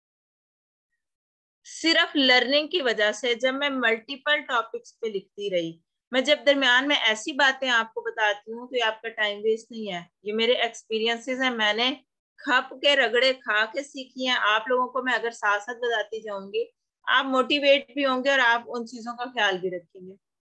सिर्फ लर्निंग की वजह से जब मैं मल्टीपल टॉपिक्स पे लिखती रही, मैं जब दरमियान में ऐसी बातें आपको बताती हूँ तो ये आपका टाइम वेस्ट नहीं है, ये मेरे एक्सपीरियंसेस हैं। मैंने खप के रगड़े खा के सीखी हैं। आप लोगों को मैं अगर साथ साथ बताती जाऊंगी, आप मोटिवेट भी होंगे और आप उन चीजों का ख्याल भी रखेंगे।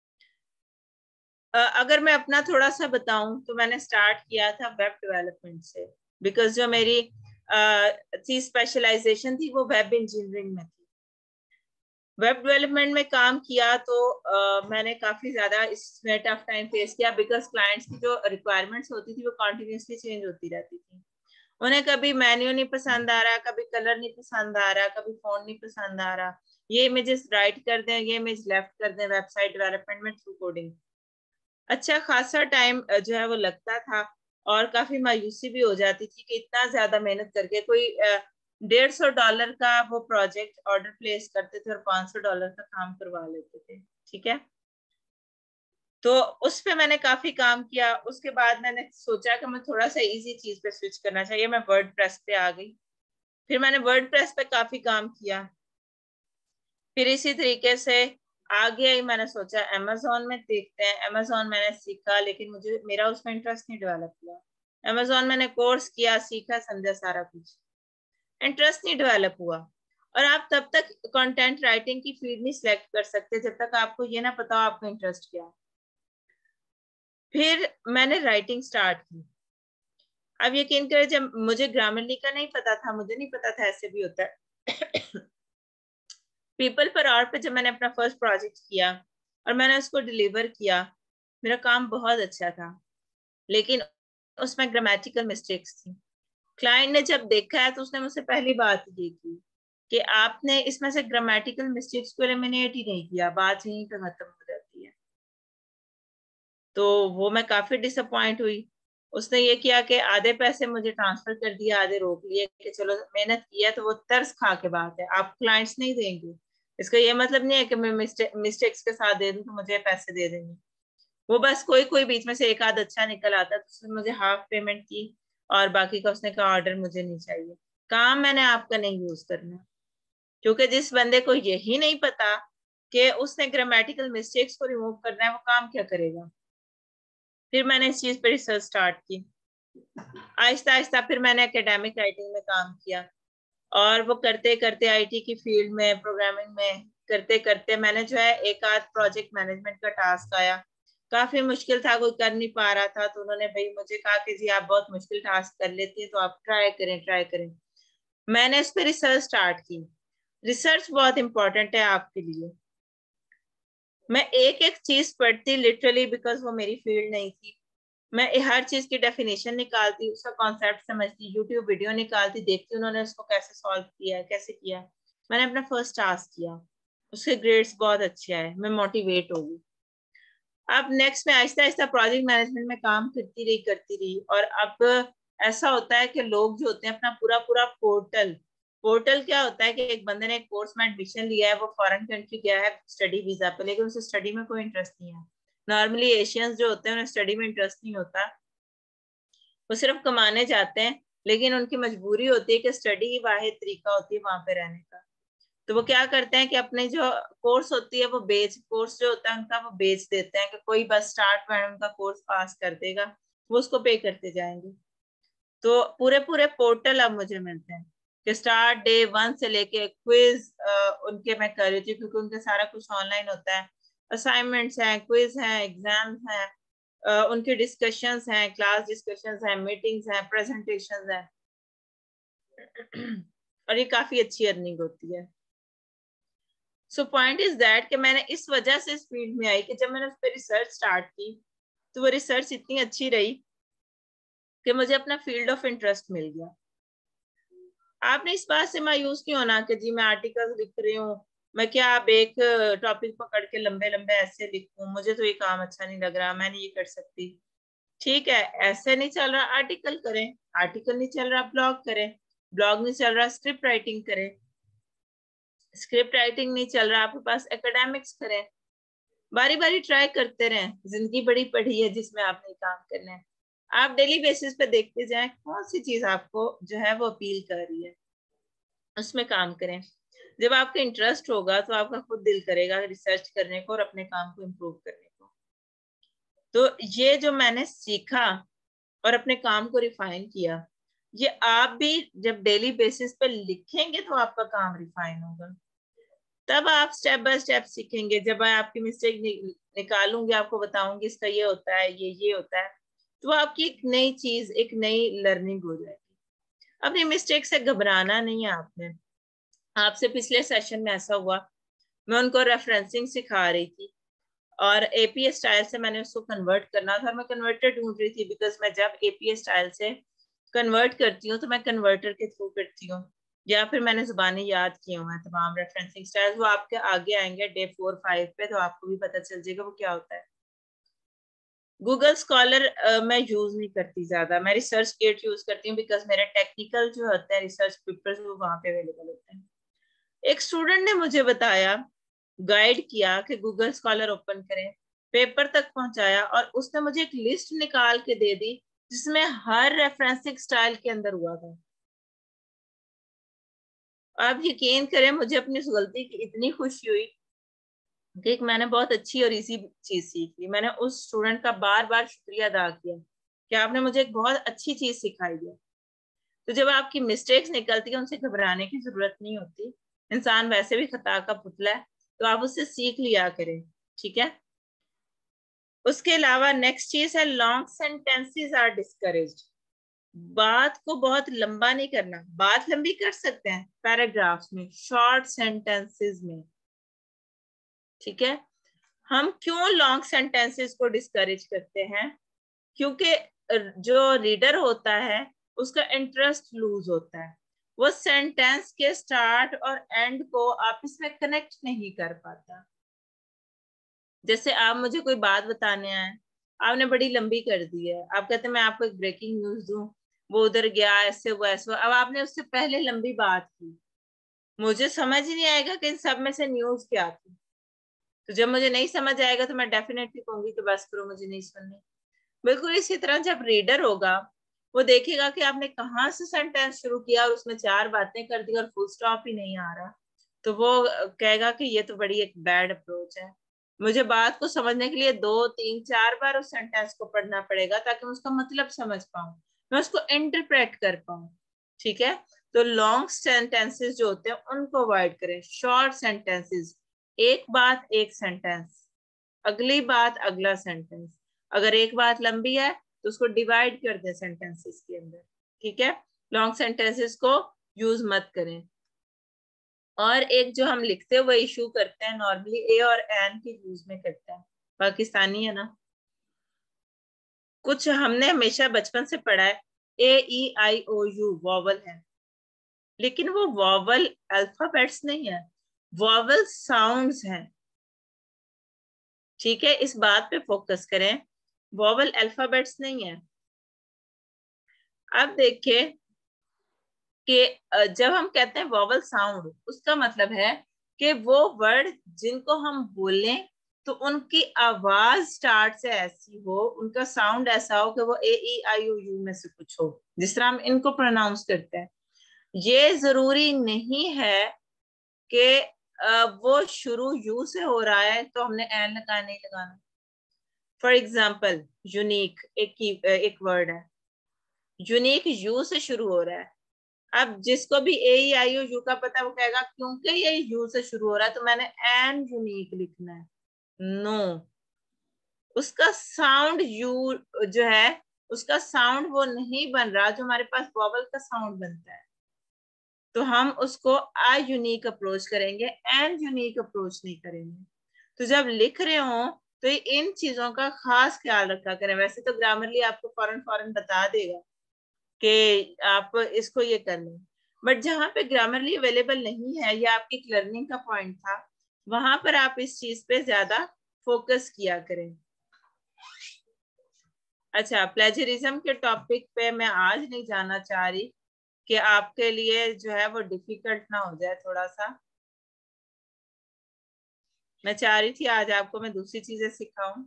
अगर मैं अपना थोड़ा सा बताऊं तो मैंने स्टार्ट किया था वेब डेवलपमेंट से, बिकॉज जो मेरी थी स्पेशलाइजेशन थी वो वेब इंजीनियरिंग में थी। वेब डेवलपमेंट में काम किया तो मैंने काफी ज्यादा इसमें टफ टाइम फेस किया, बिकॉज क्लाइंट्स की जो रिक्वायरमेंट्स होती थी वो कॉन्टिन्यूसली चेंज होती रहती थी। उन्हें कभी मेन्यू नहीं पसंद आ रहा, कभी कलर नहीं पसंद आ रहा, कभी फोन नहीं पसंद आ रहा, ये इमेजेस राइट कर दें, ये इमेज लेफ्ट कर दें वेबसाइट डेवलपमेंट में थ्रू कोडिंग। अच्छा खासा टाइम जो है वो लगता था और काफी मायूसी भी हो जाती थी कि इतना ज्यादा मेहनत करके कोई $150 का वो प्रोजेक्ट ऑर्डर प्लेस करते थे और $500 का काम करवा लेते थे। ठीक है, तो उस पे मैंने काफी काम किया। उसके बाद मैंने सोचा कि मैं थोड़ा सा इजी चीज पे स्विच करना चाहिए, मैं वर्ड प्रेस पे आ गई। फिर मैंने वर्ड प्रेस पे काफी काम किया। फिर इसी तरीके से आगे ही मैंने सोचा अमेजोन में देखते हैं। अमेजोन मैंने सीखा, लेकिन मुझे मेरा उसमें इंटरेस्ट नहीं डेवलप हुआ। अमेजोन मैंने कोर्स किया, सीखा, समझा सारा कुछ, इंटरेस्ट नहीं डेवलप हुआ। और आप तब तक कंटेंट राइटिंग की फील्ड नहीं सिलेक्ट कर सकते जब तक आपको ये ना पता हो आपका इंटरेस्ट क्या है। फिर मैंने राइटिंग स्टार्ट की। अब यकीन करें, जब मुझे ग्रामरली का नहीं पता था, मुझे नहीं पता था ऐसे भी होता है। पीपल पर आवर पे जब मैंने अपना फर्स्ट प्रोजेक्ट किया और मैंने उसको डिलीवर किया, मेरा काम बहुत अच्छा था, लेकिन उसमें ग्रामेटिकल मिस्टेक्स थी। क्लाइंट ने जब देखा है तो उसने मुझसे पहली बात ये की कि आपने इसमें से ग्रामेटिकल मिस्टेक्स को एलिमिनेट ही नहीं किया, बात यहीं पे खत्म हो जाती है। तो वो मैं काफी डिसअपॉइंट हुई। उसने ये किया कि आधे पैसे मुझे ट्रांसफर कर दिए, आधे रोक लिए कि चलो मेहनत की है तो वो तर्स खा के बात है, आप क्लाइंट्स नहीं देंगे। इसका ये मतलब नहीं है कि मैं मिस्टेक्स के साथ दे दूं तो मुझे पैसे दे देंगे। वो बस कोई कोई बीच में से एक आध अच्छा निकल आता तो उसने मुझे हाफ पेमेंट की और बाकी का उसने कहा ऑर्डर मुझे नहीं चाहिए। काम मैंने आपका नहीं यूज करना, क्योंकि जिस बंदे को यही नहीं पता कि उसने ग्रामेटिकल मिस्टेक्स को रिमूव करना है, वो काम क्या करेगा। फिर मैंने इस चीज पे रिसर्च स्टार्ट की। आहिस्ता आहिस्ता फिर मैंने एकेडमिक राइटिंग में काम किया और वो करते करते आईटी की फील्ड में, प्रोग्रामिंग में करते करते मैंने जो है एक आध प्रोजेक्ट मैनेजमेंट का टास्क आया। काफी मुश्किल था, कोई कर नहीं पा रहा था, तो उन्होंने भाई मुझे कहा कि जी आप बहुत मुश्किल टास्क कर लेती हैं तो आप ट्राई करें, ट्राई करें। मैंने इस पर रिसर्च स्टार्ट की। रिसर्च बहुत इंपॉर्टेंट है आपके लिए। मैं एक एक चीज पढ़ती लिटरली, बिकॉज वो मेरी फील्ड नहीं थी। मैं हर चीज की डेफिनेशन निकालती, उसका कॉन्सेप्ट समझती, यूट्यूब वीडियो निकालती, देखती उन्होंने उसको कैसे सॉल्व किया है, कैसे किया। मैंने अपना फर्स्ट टास्क किया, उसके ग्रेड्स बहुत अच्छे आए, मैं मोटिवेट हो गई। अब नेक्स्ट में आहिस्ता आहिस्ता प्रोजेक्ट मैनेजमेंट में काम करती रही। और अब ऐसा होता है कि लोग जो होते हैं अपना पूरा पूरा पोर्टल, पोर्टल क्या होता है कि एक बंदे ने एक कोर्स में एडमिशन लिया है, वो फॉरेन कंट्री गया है स्टडी वीजा पे, लेकिन उसे स्टडी में कोई इंटरेस्ट नहीं है। नॉर्मली एशियंस जो होते हैं उन्हें स्टडी में इंटरेस्ट नहीं होता, वो सिर्फ कमाने जाते हैं, लेकिन उनकी मजबूरी होती है कि स्टडी ही वाहिद तरीका होती है वहां पे रहने का। तो वो क्या करते हैं कि अपने जो कोर्स होती है वो कोर्स जो होता है उनका वो बेच देते हैं कि कोई बस स्टार्ट में उनका कोर्स पास कर देगा, वो उसको पे करते जाएंगे। तो पूरे पूरे पोर्टल अब मुझे मिलते हैं कि स्टार्ट डे 1 से लेके क्विज उनके मैं कर रही थी, क्योंकि उनका सारा कुछ ऑनलाइन होता है। असाइनमेंट्स हैं, क्विज हैं, एग्जाम्स हैं, उनके डिस्कशंस हैं, क्लास डिस्कशंस हैं, मीटिंग्स हैं, प्रेजेंटेशंस हैं। और ये काफी अच्छी अर्निंग होती है। सो पॉइंट इज दैट कि मैंने इस वजह से इस फील्ड में आई कि जब मैंने उस पर रिसर्च स्टार्ट की तो वो रिसर्च इतनी अच्छी रही कि मुझे अपना फील्ड ऑफ इंटरेस्ट मिल गया। आपने इस बात से मायूस क्यों होना कि जी मैं आर्टिकल लिख रही हूँ, मैं क्या अब एक टॉपिक पकड़ के लंबे लंबे ऐसे लिखूं, मुझे तो ये काम अच्छा नहीं लग रहा, मैं नहीं ये कर सकती। ठीक है, ऐसे नहीं चल रहा आर्टिकल करें, आर्टिकल नहीं चल रहा ब्लॉग करें, ब्लॉग नहीं चल रहा स्क्रिप्ट राइटिंग करें, स्क्रिप्ट राइटिंग नहीं चल रहा आपके पास एकेडमिक्स करें। बारी बारी ट्राई करते रहें, जिंदगी बड़ी पड़ी है जिसमें आपने काम करना है। आप डेली बेसिस पे देखते जाएं कौन सी चीज आपको जो है वो अपील कर रही है, उसमें काम करें। जब आपका इंटरेस्ट होगा तो आपका खुद दिल करेगा रिसर्च करने को और अपने काम को इम्प्रूव करने को। तो ये जो मैंने सीखा और अपने काम को रिफाइन किया, ये आप भी जब डेली बेसिस पे लिखेंगे तो आपका काम रिफाइन होगा। तब आप स्टेप बाय स्टेप सीखेंगे। जब मैं आपकी मिस्टेक निकालूंगी, आपको बताऊंगी इसका ये होता है, ये होता है, तो आपकी एक नई चीज, एक नई लर्निंग हो जाएगी। अपनी मिस्टेक से घबराना नहीं है आपने। आपसे पिछले सेशन में ऐसा हुआ, मैं उनको रेफरेंसिंग सिखा रही थी और एपीए स्टाइल से मैंने उसको कन्वर्ट करना था और मैं कन्वर्टर ढूंढ रही थी, बिकॉज मैं जब एपीए स्टाइल से कन्वर्ट करती हूँ तो मैं कन्वर्टर के थ्रू करती हूँ, या फिर मैंने जुबानी याद किए हुए हैं तमाम रेफरेंसिंग स्टाइल। वो आपके आगे आएंगे डे 4-5 पे, तो आपको भी पता चल जाएगा वो क्या होता है। गूगल स्कॉलर मैं यूज नहीं करती ज्यादा, मैं रिसर्च गेट यूज करती हूँ, बिकॉज मेरे टेक्निकल जो होते हैं रिसर्च पेपर्स वो वहां पे अवेलेबल होते हैं। एक स्टूडेंट ने मुझे बताया, गाइड किया कि गूगल स्कॉलर ओपन करें, पेपर तक पहुंचाया और उसने मुझे एक लिस्ट निकाल के दे दी जिसमें हर रेफरेंसिंग स्टाइल के अंदर हुआ था। आप यकीन करें मुझे अपनी उस गलती की इतनी खुशी हुई कि मैंने बहुत अच्छी और इजी चीज सीख ली। मैंने उस स्टूडेंट का बार बार शुक्रिया अदा किया कि आपने मुझे एक बहुत अच्छी चीज सिखाई है। तो जब आपकी मिस्टेक्स निकलती है उनसे घबराने की जरूरत नहीं होती, इंसान वैसे भी खता का पुतला है, तो आप उससे सीख लिया करें। ठीक है, उसके अलावा नेक्स्ट चीज है लॉन्ग सेंटेंसेस आर डिस्करेज्ड। बात को बहुत लंबा नहीं करना, बात लंबी कर सकते हैं पैराग्राफ्स में, शॉर्ट सेंटेंसेस में। ठीक है, हम क्यों लॉन्ग सेंटेंसेस को डिस्करेज करते हैं? क्योंकि जो रीडर होता है उसका इंटरेस्ट लूज होता है, वो सेंटेंस के स्टार्ट और एंड को आपस में कनेक्ट नहीं कर पाता। जैसे आप मुझे कोई बात बताने आए, आपने बड़ी लंबी कर दी है, आप कहते हैं मैं आपको एक ब्रेकिंग न्यूज दूं, वो उधर गया, ऐसे हुआ ऐसे हुआ, अब आपने उससे पहले लंबी बात की, मुझे समझ ही नहीं आएगा कि इन सब में से न्यूज क्या थी। तो जब मुझे नहीं समझ आएगा तो मैं डेफिनेटली कहूंगी कि बस करो, मुझे नहीं सुननी। बिल्कुल इसी तरह जब रीडर होगा वो देखेगा कि आपने कहाँ से सेंटेंस शुरू किया और उसमें 4 बातें कर दी और फुल स्टॉप ही नहीं आ रहा, तो वो कहेगा कि ये तो बड़ी एक बैड अप्रोच है। मुझे बात को समझने के लिए 2-3-4 बार उस सेंटेंस को पढ़ना पड़ेगा ताकि मैं उसका मतलब समझ पाऊं, मैं उसको इंटरप्रेट कर पाऊं। ठीक है, तो लॉन्ग सेंटेंसेस जो होते हैं उनको अवॉइड करें, शॉर्ट सेंटेंसेस, एक बात एक सेंटेंस, अगली बात अगला सेंटेंस। अगर एक बात लंबी है तो उसको डिवाइड कर दें सेंटेंसेस के अंदर। ठीक है, लॉन्ग सेंटेंसेस को यूज मत करें। और एक जो हम लिखते हुए इशू करते हैं नॉर्मली ए और एन के यूज में करते हैं, पाकिस्तानी है ना, कुछ हमने हमेशा बचपन से पढ़ा है, AEIOU वॉवल है, लेकिन वो वॉवल अल्फाबेट्स नहीं है, वॉवल साउंड्स हैं। ठीक है, इस बात पे फोकस करें, वॉवल अल्फाबेट्स नहीं है। अब देखिए कि जब हम कहते हैं वॉवल साउंड, उसका मतलब है कि वो वर्ड जिनको हम बोलें तो उनकी आवाज स्टार्ट से ऐसी हो, उनका साउंड ऐसा हो कि वो AEIOU में से कुछ हो, जिस तरह हम इनको प्रोनाउंस करते हैं। ये जरूरी नहीं है कि वो शुरू यू से हो रहा है तो हमने एन लगाना नहीं लगाना। फॉर एग्जाम्पल यूनिक एक वर्ड है, यूनिक यू से शुरू हो रहा है। अब जिसको भी AEIOU का पता है वो कहेगा क्योंकि ये यू से शुरू हो रहा है तो मैंने एन यूनिक लिखना है। नो, उसका साउंड यू जो है, उसका साउंड वो नहीं बन रहा जो हमारे पास वॉवल का साउंड बनता है। तो हम उसको आ यूनिक अप्रोच करेंगे, एन यूनिक अप्रोच नहीं करेंगे। तो जब लिख रहे हो तो इन चीजों का खास ख्याल रखा करें। वैसे तो ग्रामरली आपको फौरन फौरन बता देगा कि आप इसको ये कर लें, बट जहां पे ग्रामरली अवेलेबल नहीं है या आपकी लर्निंग का पॉइंट था, वहां पर आप इस चीज पे ज्यादा फोकस किया करें। अच्छा, प्लेजरिज्म के टॉपिक पे मैं आज नहीं जाना चाह रही कि आपके लिए जो है वो डिफिकल्ट ना हो जाए थोड़ा सा। मैं चाह रही थी आज आपको मैं दूसरी चीजें सिखाऊं।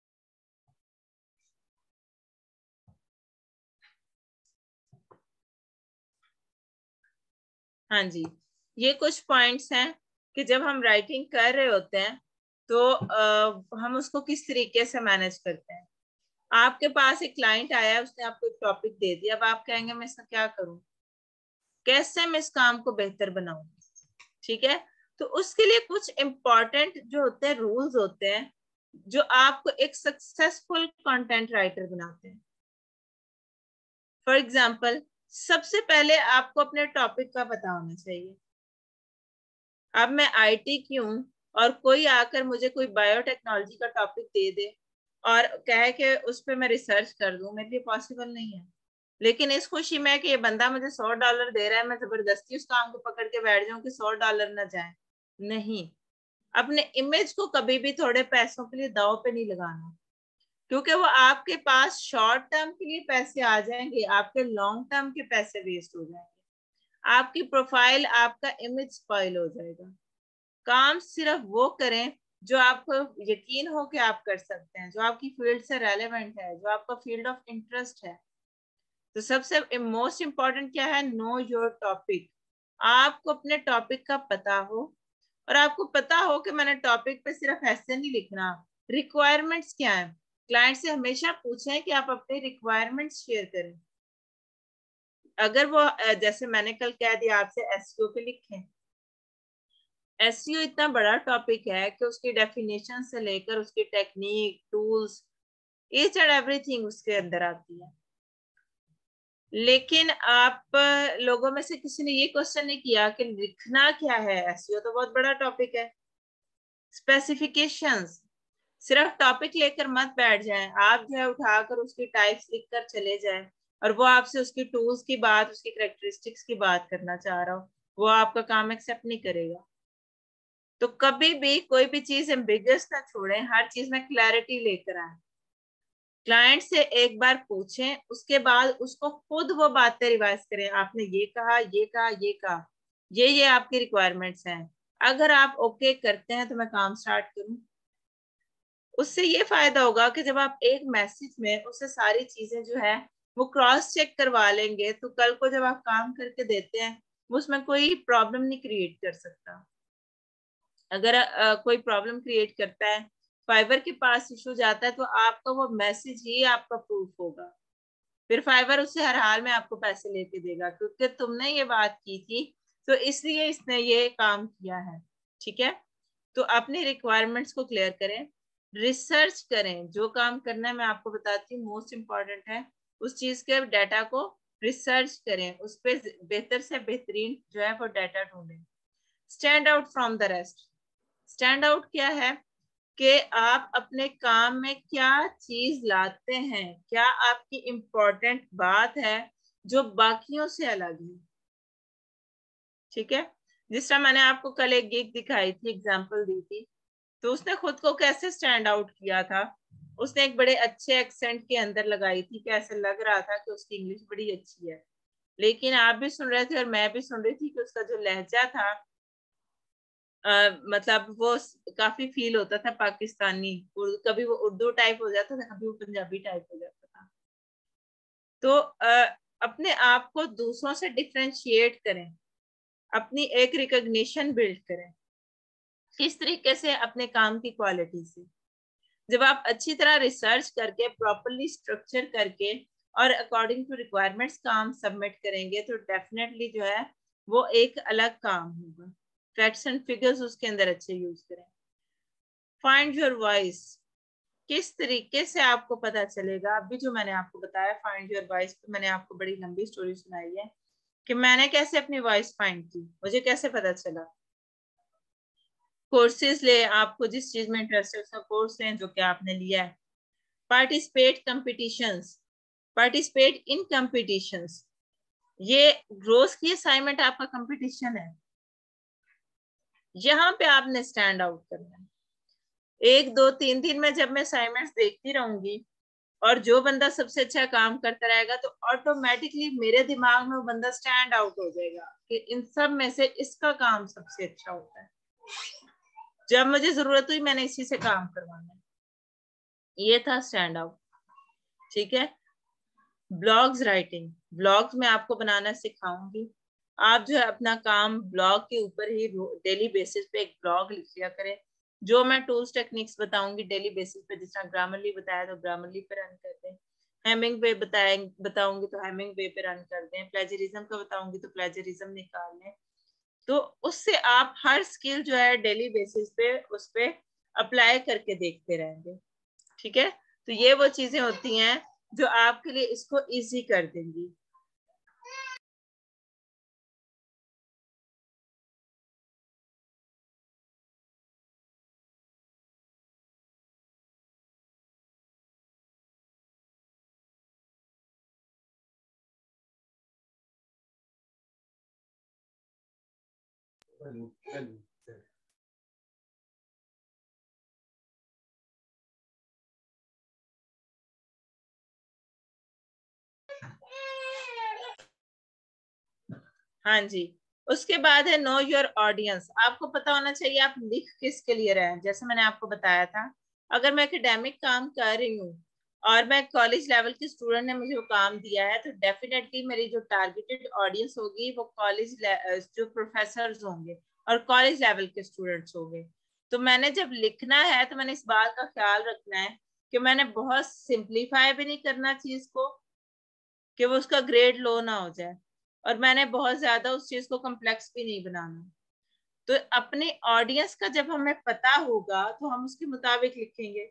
हाँ जी, ये कुछ पॉइंट्स हैं कि जब हम राइटिंग कर रहे होते हैं तो हम उसको किस तरीके से मैनेज करते हैं। आपके पास एक क्लाइंट आया, उसने आपको एक टॉपिक दे दिया, अब आप कहेंगे मैं इसका क्या करूं, कैसे मैं इस काम को बेहतर बनाऊं। ठीक है, तो उसके लिए कुछ इंपॉर्टेंट जो होते हैं रूल्स होते हैं जो आपको एक सक्सेसफुल कंटेंट राइटर बनाते हैं। फॉर एग्जाम्पल, सबसे पहले आपको अपने टॉपिक का पता होना चाहिए। अब मैं IT की हूँ और कोई आकर मुझे कोई बायोटेक्नोलॉजी का टॉपिक दे दे और कहे कि उस पर मैं रिसर्च कर दूं, मेरे लिए पॉसिबल नहीं है। लेकिन इस खुशी में कि ये बंदा मुझे $100 दे रहा है, मैं जबरदस्ती उस काम को पकड़ के बैठ जाऊं कि $100 ना जाए। नहीं, अपने इमेज को कभी भी थोड़े पैसों के लिए दांव पे नहीं लगाना, क्योंकि वो आपके पास शॉर्ट टर्म के लिए पैसे आ जाएंगे, आपके लॉन्ग टर्म के पैसे वेस्ट हो जाएंगे, आपकी प्रोफाइल, आपका इमेज स्पॉइल हो जाएगा। काम सिर्फ वो करें जो आपको यकीन हो कि आप कर सकते हैं, जो आपकी फील्ड से रेलेवेंट है, जो आपका फील्ड ऑफ इंटरेस्ट है। तो सबसे मोस्ट इंपॉर्टेंट क्या है, नो योर टॉपिक। आपको अपने टॉपिक का पता हो और आपको पता हो कि मैंने टॉपिक पे सिर्फ ऐसे नहीं लिखना। रिक्वायरमेंट्स क्या है, क्लाइंट से हमेशा पूछें कि आप अपने रिक्वायरमेंट्स शेयर करें। अगर वो जैसे मैंने कल कह दिया आपसे एसईओ पे लिखें, एसईओ इतना बड़ा टॉपिक है कि उसकी डेफिनेशन से लेकर उसकी technique, tools, each and everything उसके अंदर आती है। लेकिन आप लोगों में से किसी ने ये क्वेश्चन नहीं किया कि लिखना क्या है। एसईओ तो बहुत बड़ा टॉपिक है। स्पेसिफिकेशंस, सिर्फ टॉपिक लेकर मत बैठ जाएं, आप जो है उठाकर उसकी टाइप्स लिखकर चले जाएं और वो आपसे उसकी टूल्स की बात, उसकी कैरेक्टरिस्टिक्स की बात करना चाह रहा हो, वो आपका काम एक्सेप्ट नहीं करेगा। तो कभी भी कोई भी चीज एम्बिगस ना छोड़ें, हर चीज में क्लैरिटी लेकर आए। क्लाइंट से एक बार पूछें, उसके बाद उसको खुद वो बातें रिवाइज करें। आपने ये कहा, ये कहा, ये कहा, ये आपकी रिक्वायरमेंट्स हैं, अगर आप ओके करते हैं तो मैं काम स्टार्ट करूं। उससे ये फायदा होगा कि जब आप एक मैसेज में उससे सारी चीजें जो है वो क्रॉस चेक करवा लेंगे, तो कल को जब आप काम करके देते हैं वो उसमें कोई प्रॉब्लम नहीं क्रिएट कर सकता। अगर कोई प्रॉब्लम क्रिएट करता है, फाइवर के पास इशू जाता है, तो आपका वो मैसेज ही आपका प्रूफ होगा। फिर फाइवर उससे हर हाल में आपको पैसे लेके देगा क्योंकि तुमने ये बात की थी, तो इसलिए इसने ये काम किया है। ठीक है, तो अपनी रिक्वायरमेंट्स को क्लियर करें, रिसर्च करें। जो काम करना है मैं आपको बताती हूँ, मोस्ट इंपॉर्टेंट है, उस चीज के डाटा को रिसर्च करें, उस पर बेहतर से बेहतरीन जो है वो डाटा ढूंढें। Stand out from the rest. Stand out क्या है कि आप अपने काम में क्या चीज लाते हैं, क्या आपकी इम्पोर्टेंट बात है जो बाकियों से अलग है। ठीक है, जिस तरह मैंने आपको कल एक गिग दिखाई थी, एग्जांपल दी थी, तो उसने खुद को कैसे स्टैंड आउट किया था। उसने एक बड़े अच्छे एक्सेंट के अंदर लगाई थी कि ऐसे लग रहा था कि उसकी इंग्लिश बड़ी अच्छी है, लेकिन आप भी सुन रहे थे और मैं भी सुन रही थी कि उसका जो लहजा था, मतलब वो काफी फील होता था पाकिस्तानी, कभी वो उर्दू टाइप हो जाता था, कभी वो पंजाबी टाइप हो जाता था। तो अपने आप को दूसरों से डिफ्रेंशिएट करें, अपनी एक रिकॉग्निशन बिल्ड करें। किस तरीके से? अपने काम की क्वालिटी से। जब आप अच्छी तरह रिसर्च करके, प्रॉपरली स्ट्रक्चर करके और अकॉर्डिंग टू रिक्वायरमेंट्स काम सबमिट करेंगे तो डेफिनेटली जो है वो एक अलग काम होगा। फैक्ट्स एंड फिगर्स उसके अंदर अच्छे यूज करें। Find your voice. किस तरीके से आपको पता चलेगा? अभी जो मैंने आपको बताया फाइंड योर वॉइस पे, मैंने आपको बड़ी लंबी स्टोरी सुनाई है कि मैंने कैसे अपनी वॉइस फाइंड की, मुझे कैसे पता चला। कोर्सेज ले, आपको जिस चीज में इंटरेस्ट है उसका कोर्स लें जो कि आपने लिया है। Participate competitions, participate in competitions. ये रोज की असाइनमेंट आपका कंपटीशन है, यहाँ पे आपने स्टैंड आउट करना है। 1 2 3 दिन में जब मैं असाइनमेंट्स देखती रहूंगी और जो बंदा सबसे अच्छा काम करता रहेगा तो ऑटोमेटिकली मेरे दिमाग में वो बंदा स्टैंड आउट हो जाएगा कि इन सब में से इसका काम सबसे अच्छा होता है, जब मुझे जरूरत हुई मैंने इसी से काम करवाना है। ये था स्टैंड आउट। ठीक है, ब्लॉग्स राइटिंग, ब्लॉग्स में आपको बनाना सिखाऊंगी। आप जो है अपना काम ब्लॉग के ऊपर ही डेली बेसिस पे एक ब्लॉग लिख लिया करें। जो मैं टूल्स टेक्निक्स बताऊंगी डेली बेसिस पे, जिस तरह ग्रामरली बताया तो ग्रामरली पे रन करते हैं, हेमिंग वे बताऊंगी तो हेमिंग वे पे रन कर दें, प्लेजरिज्म का बताऊंगी तो प्लेजरिज्म निकाल लें। तो उससे आप हर स्किल जो है डेली बेसिस पे उस पे अप्लाई करके देखते रहेंगे। ठीक है, तो ये वो चीजें होती हैं जो आपके लिए इसको इजी कर देंगी। हाँ जी, उसके बाद है नो योर ऑडियंस। आपको पता होना चाहिए आप लिख किसके लिए रहे हैं। जैसे मैंने आपको बताया था, अगर मैं एकेडमिक काम कर रही हूँ और मैं कॉलेज लेवल की स्टूडेंट ने मुझे वो काम दिया है तो डेफिनेटली मेरी जो टारगेटेड ऑडियंस होगी वो कॉलेज जो प्रोफेसर होंगे और कॉलेज लेवल के स्टूडेंट्स होंगे। तो मैंने जब लिखना है तो मैंने इस बात का ख्याल रखना है कि मैंने बहुत सिंप्लीफाई भी नहीं करना चीज को कि वो उसका ग्रेड लो ना हो जाए, और मैंने बहुत ज्यादा उस चीज को कॉम्प्लेक्स भी नहीं बनाना। तो अपने ऑडियंस का जब हमें पता होगा तो हम उसके मुताबिक लिखेंगे।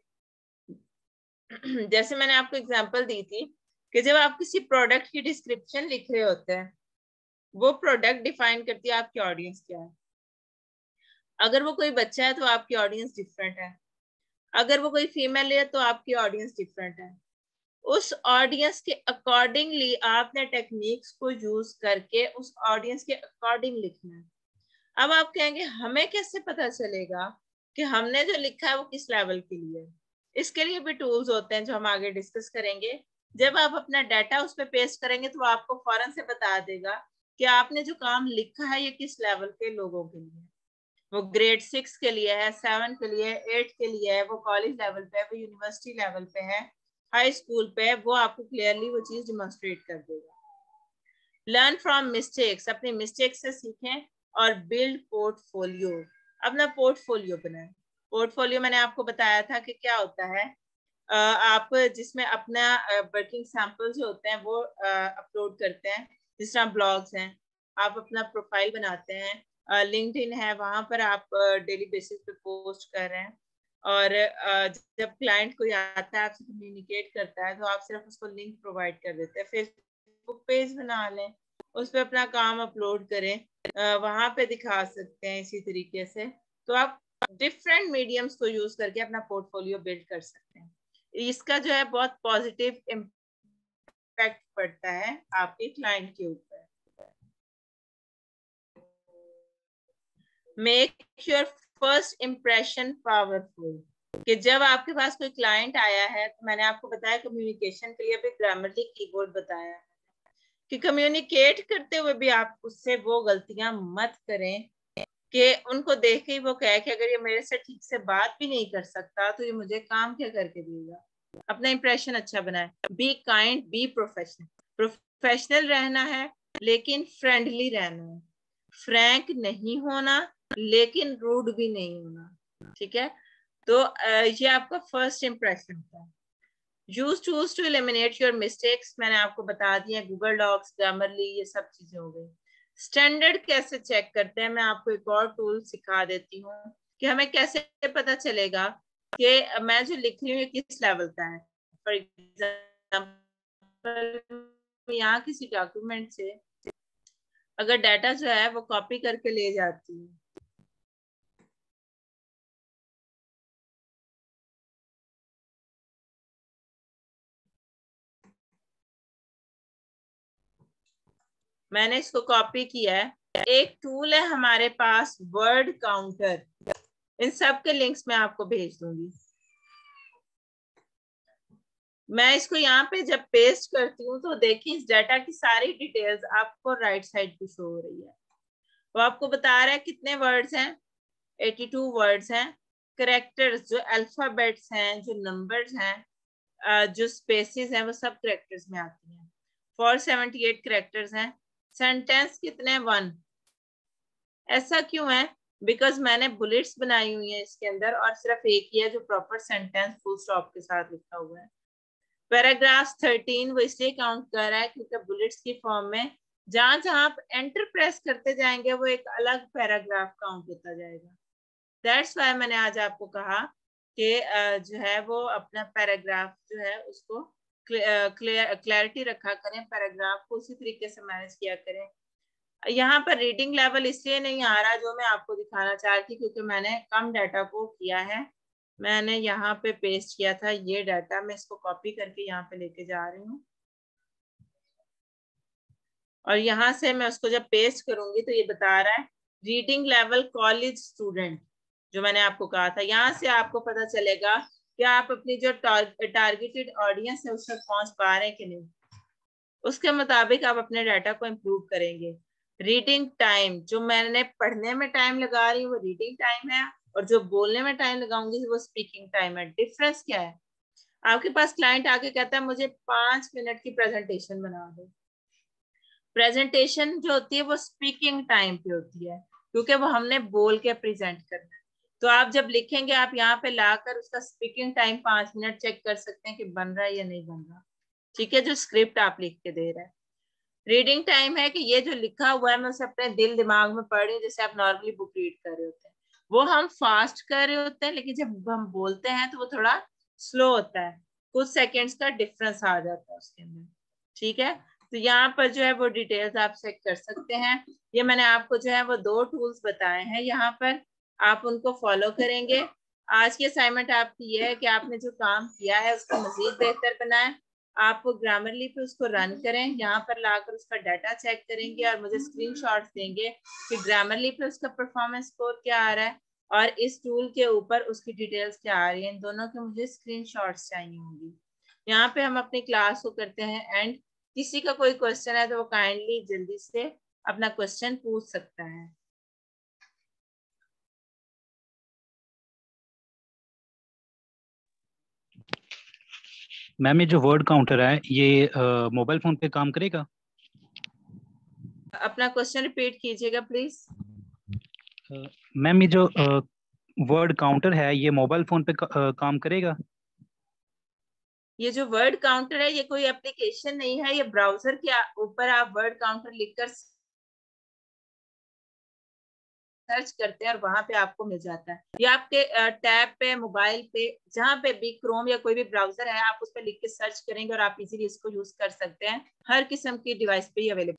जैसे मैंने आपको एग्जांपल दी थी कि जब आप किसी प्रोडक्ट की डिस्क्रिप्शन लिख रहे होते हैं, वो प्रोडक्ट डिफाइन करती है आपकी ऑडियंस क्या है। अगर वो कोई बच्चा है तो आपकी ऑडियंस डिफरेंट है, अगर वो कोई फीमेल है तो आपकी ऑडियंस डिफरेंट है। उस ऑडियंस के अकॉर्डिंगली आपने टेक्निक्स को यूज करके उस ऑडियंस के अकॉर्डिंग लिखना है। अब आप कहेंगे हमें कैसे पता चलेगा कि हमने जो लिखा है वो किस लेवल के लिए है? इसके लिए भी टूल्स होते हैं जो हम आगे डिस्कस करेंगे। जब आप अपना डाटा उस पर पेस्ट करेंगे तो आपको फौरन से बता देगा कि आपने जो काम लिखा है ये किस लेवल के लोगों के लिए है। वो ग्रेड 6 के लिए है, 7 के लिए है, 8 के लिए है, वो कॉलेज लेवल पे है, वो यूनिवर्सिटी लेवल पे है, हाई स्कूल पे है, वो आपको क्लियरली वो चीज डिमोन्स्ट्रेट कर देगा। लर्न फ्रॉम मिस्टेक्स, अपनी मिस्टेक्स से सीखें और बिल्ड पोर्टफोलियो, अपना पोर्टफोलियो बनाएं। पोर्टफोलियो मैंने आपको बताया था कि क्या होता है, आप जिसमें अपना वर्किंग सैंपल जो होते हैं वो अपलोड करते हैं। जिस तरह ब्लॉग्स हैं, आप अपना प्रोफाइल बनाते हैं, लिंक्डइन है वहां पर आप डेली बेसिस पे पोस्ट कर रहे हैं, और जब क्लाइंट कोई आता है आपसे कम्युनिकेट करता है तो आप सिर्फ उसको लिंक प्रोवाइड कर देते हैं। फेसबुक पेज बना लें, उस पर अपना काम अपलोड करें, वहां पे दिखा सकते हैं इसी तरीके से। तो आप डिफरेंट मीडियम्स को यूज करके अपना पोर्टफोलियो बिल्ड कर सकते हैं। इसका जो है बहुत पॉजिटिव इम्पैक्ट पड़ता है आपके क्लाइंट के ऊपर। Make your first impression powerful, कि जब आपके पास कोई क्लाइंट आया है, तो मैंने आपको बताया कम्युनिकेशन के लिए भी ग्रामरली कीबोर्ड बताया है कि कम्युनिकेट करते हुए भी आप उससे वो गलतियां मत करें कि उनको देख के ही वो कहे कि अगर ये मेरे से ठीक से बात भी नहीं कर सकता तो ये मुझे काम क्या करके देगा। अपना इंप्रेशन अच्छा बनाए। Be kind, be professional. Professional रहना है लेकिन फ्रेंडली रहना है। फ्रैंक नहीं होना लेकिन रूड भी नहीं होना। ठीक है, तो ये आपका फर्स्ट इंप्रेशन था। Use tools to eliminate your mistakes, मैंने आपको बता दिया, गूगल डॉक्स, ग्रामरली, ये सब चीजें हो गई। स्टैंडर्ड कैसे चेक करते हैं, मैं आपको एक और टूल सिखा देती हूँ कि हमें कैसे पता चलेगा कि मैं जो लिख रही हूँ किस लेवल का है। फॉर एग्जाम्पल यहाँ किसी डॉक्यूमेंट से अगर डाटा जो है वो कॉपी करके ले जाती हूँ, मैंने इसको कॉपी किया है। एक टूल है हमारे पास वर्ड काउंटर, इन सब के लिंक्स मैं आपको भेज दूंगी। मैं इसको यहाँ पे जब पेस्ट करती हूँ तो देखिए इस डाटा की सारी डिटेल्स आपको राइट साइड पे शो हो रही है। वो आपको बता रहा है कितने वर्ड्स हैं, 82 वर्ड्स हैं। करेक्टर्स जो अल्फाबेट्स हैं, जो नंबर्स हैं, जो स्पेसेस हैं, वो सब करेक्टर्स में आती हैं। 478 करेक्टर्स हैं। सेंटेंस कितने, 1। ऐसा क्यों है? बिकॉज मैंने बुलेट्स बनाई हुई है इसके अंदर और सिर्फ एक ही है जो प्रॉपर सेंटेंस फुल स्टॉप के साथ लिखा हुआ है। पैराग्राफ 13 वो इसलिए काउंट कर रहा है क्योंकि बुलेट्स की फॉर्म में जहां जहां आप एंटर प्रेस करते जाएंगे वो एक अलग पैराग्राफ काउंट होता जाएगा। दैट्स वाई मैंने आज आपको कहा कि जो है वो अपना पैराग्राफ जो है उसको क्लैरिटी रखा करें, पैराग्राफ को उसी तरीके से मैनेज किया करें। यहाँ पर रीडिंग लेवल इसलिए नहीं आ रहा जो मैं आपको दिखाना चाहती, क्योंकि मैंने कम डाटा को किया है। मैंने यहाँ पे पेस्ट किया था ये डाटा, मैं इसको कॉपी करके यहाँ पे लेके जा रही हूँ और यहाँ से मैं उसको जब पेस्ट करूंगी तो ये बता रहा है रीडिंग लेवल कॉलेज स्टूडेंट, जो मैंने आपको कहा था। यहाँ से आपको पता चलेगा कि आप अपनी जो टारगेटेड ऑडियंस है उस तक पहुंच पा रहे हैं कि नहीं। उसके मुताबिक आप अपने डाटा को इम्प्रूव करेंगे। रीडिंग टाइम, जो मैंने पढ़ने में टाइम लगा रही हूँ वो रीडिंग टाइम है, और जो बोलने में टाइम लगाऊंगी वो स्पीकिंग टाइम है। डिफरेंस क्या है? आपके पास क्लाइंट आके कहता है मुझे 5 मिनट की प्रेजेंटेशन बना दो। प्रेजेंटेशन जो होती है वो स्पीकिंग टाइम पे होती है, क्योंकि वो हमने बोल के प्रेजेंट करना है। तो आप जब लिखेंगे आप यहाँ पे लाकर उसका स्पीकिंग टाइम 5 मिनट चेक कर सकते हैं कि बन रहा है या नहीं बन रहा। ठीक है, जो स्क्रिप्ट आप लिख के दे रहे हैं। रीडिंग टाइम है कि ये जो लिखा हुआ है मैं उसे अपने दिल दिमाग में पढ़ रही हूँ, जैसे आप नॉर्मली बुक रीड कर रहे होते हैं। वो हम फास्ट कर रहे होते हैं, लेकिन जब हम बोलते हैं तो वो थोड़ा स्लो होता है, कुछ सेकंड्स का डिफरेंस आ जाता है उसके अंदर। ठीक है, तो यहाँ पर जो है वो डिटेल्स आप चेक कर सकते हैं। ये मैंने आपको जो है वो 2 टूल्स बताए हैं यहाँ पर, आप उनको फॉलो करेंगे। आज की असाइनमेंट आपकी ये है कि आपने जो काम किया है उसको मजीद बेहतर बनाएं। आप ग्रामरली पे उसको रन करें, यहाँ पर लाकर उसका डाटा चेक करेंगे और मुझे स्क्रीनशॉट्स देंगे कि ग्रामरली पे उसका परफॉर्मेंस स्कोर क्या आ रहा है और इस टूल के ऊपर उसकी डिटेल्स क्या आ रही है। इन दोनों के मुझे स्क्रीनशॉट्स चाहिए होंगी। यहाँ पे हम अपनी क्लास को करते हैं एंड। किसी का कोई क्वेश्चन है तो वो काइंडली जल्दी से अपना क्वेश्चन पूछ सकता है। मैम ये जो वर्ड काउंटर है ये मोबाइल फोन पे काम करेगा? अपना क्वेश्चन रिपीट कीजिएगा प्लीज। मैम ये जो वर्ड काउंटर है ये मोबाइल फोन पे काम करेगा? ये जो वर्ड काउंटर है ये कोई एप्लीकेशन नहीं है, ये ब्राउजर के ऊपर आप वर्ड काउंटर लिखकर सर्च करते हैं और वहां पे आपको मिल जाता है। ये आपके टैब पे, मोबाइल पे, जहां पे भी क्रोम या कोई भी ब्राउजर है आप उस पर लिख के सर्च करेंगे और आप इजीली इसको यूज कर सकते हैं। हर किस्म की डिवाइस पे ही अवेलेबल।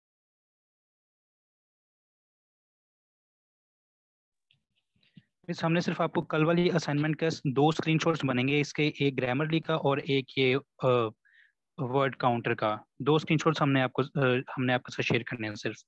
मिस हमने सिर्फ आपको कल वाली असाइनमेंट का 2 स्क्रीनशॉट्स बनेंगे इसके, एक ग्रामरली का और एक ये वर्ड काउंटर का। 2 स्क्रीनशॉट्स हमने आपके साथ शेयर करने हैं सिर्फ।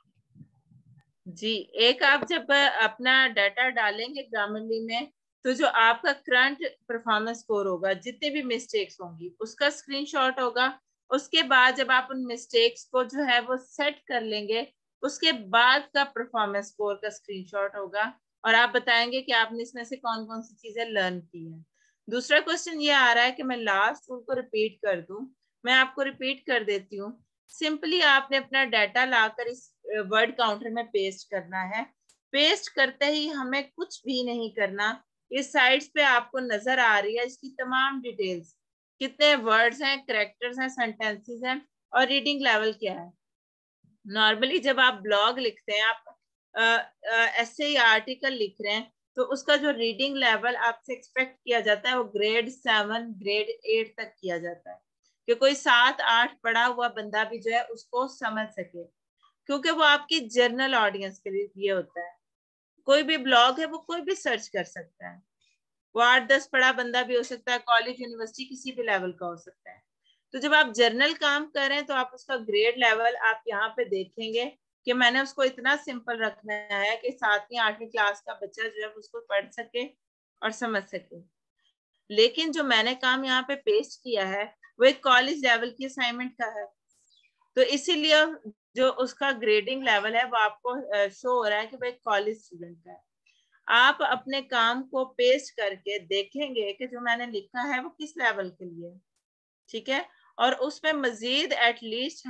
जी, एक आप जब अपना डाटा डालेंगे ग्रामरली में, तो जो आपका करंट परफॉर्मेंस स्कोर होगा, जितने भी मिस्टेक्स होंगी उसका स्क्रीनशॉट होगा। उसके बाद जब आप उन मिस्टेक्स को जो है वो सेट कर लेंगे, उसके बाद का परफॉर्मेंस स्कोर का स्क्रीनशॉट होगा, और आप बताएंगे कि आपने इसमें से कौन कौन सी चीजें लर्न की हैं। दूसरा क्वेश्चन ये आ रहा है कि मैं लास्ट उनको रिपीट कर दूं। मैं आपको रिपीट कर देती हूँ। सिंपली आपने अपना डाटा लाकर इस वर्ड काउंटर में पेस्ट करना है। पेस्ट करते ही हमें कुछ भी नहीं करना। इस साइड्स पे आपको नजर आ रही है इसकी तमाम डिटेल्स, कितने वर्ड्स हैं, करेक्टर्स हैं, सेंटेंसेस हैं, और रीडिंग लेवल क्या है। नॉर्मली जब आप ब्लॉग लिखते हैं, आप ऐसे ही आर्टिकल लिख रहे हैं, तो उसका जो रीडिंग लेवल आपसे एक्सपेक्ट किया जाता है वो ग्रेड 7 ग्रेड 8 तक किया जाता है, कि कोई 7-8 पढ़ा हुआ बंदा भी जो है उसको समझ सके, क्योंकि वो आपकी जनरल ऑडियंस के लिए होता है। कोई भी ब्लॉग है वो कोई भी सर्च कर सकता है, वो 8-10 पढ़ा बंदा भी हो सकता है, कॉलेज यूनिवर्सिटी किसी भी लेवल का हो सकता है। तो जब आप जर्नल काम करें तो आप उसका ग्रेड लेवल आप यहाँ पे देखेंगे कि मैंने उसको इतना सिंपल रखना है कि 7वीं 8वीं क्लास का बच्चा जो है उसको पढ़ सके और समझ सके। लेकिन जो मैंने काम यहाँ पे पेस्ट किया है वो एक कॉलेज लेवल की असाइनमेंट का है, तो इसीलिए जो उसका ग्रेडिंग लेवल है वो आपको शो हो रहा है कि वो एक कॉलेज स्टूडेंट का है। आप अपने काम को पेस्ट करके देखेंगे कि जो मैंने लिखा है वो किस लेवल के लिए है, ठीक है। और उसमें मजीद एटलीस्ट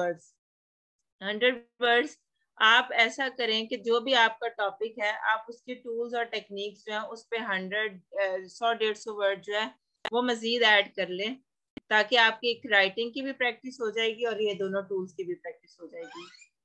100 वर्ड्स आप ऐसा करें कि जो भी आपका टॉपिक है आप उसके टूल्स और टेक्निक्स जो है उस पे 100-150 वर्ड जो है वो मजीद ऐड कर लें, ताकि आपकी एक राइटिंग की भी प्रैक्टिस हो जाएगी और ये दोनों टूल्स की भी प्रैक्टिस हो जाएगी।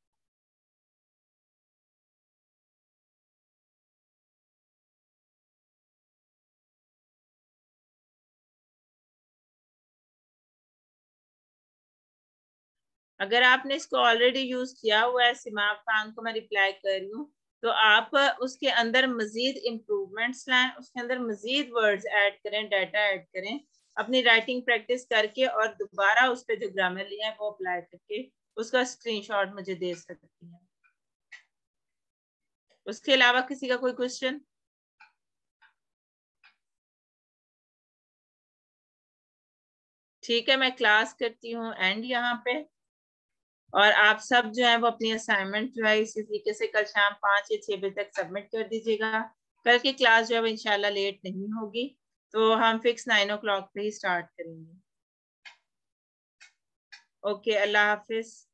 अगर आपने इसको ऑलरेडी यूज किया हुआ है, सिमाब खान को मैं रिप्लाई कर रही हूँ, तो आप उसके अंदर मजीद इम्प्रूवमेंट्स लाएं, उसके अंदर मजीद वर्ड्स ऐड करें, डाटा ऐड करें, अपनी राइटिंग प्रैक्टिस करके, और दोबारा उस पर जो ग्रामर लिया है वो अप्लाई करके उसका स्क्रीनशॉट मुझे दे सकती हैं। उसके अलावा किसी का कोई क्वेश्चन? ठीक है, मैं क्लास करती हूँ एंड यहाँ पे, और आप सब जो है वो अपनी असाइनमेंट जो है इसी तरीके से कल शाम 5 या 6 बजे तक सबमिट कर दीजिएगा। कल की क्लास जो है वो इंशाल्लाह लेट नहीं होगी, तो हम फिक्स 9 o'clock पे ही स्टार्ट करेंगे। ओके, अल्लाह हाफिज।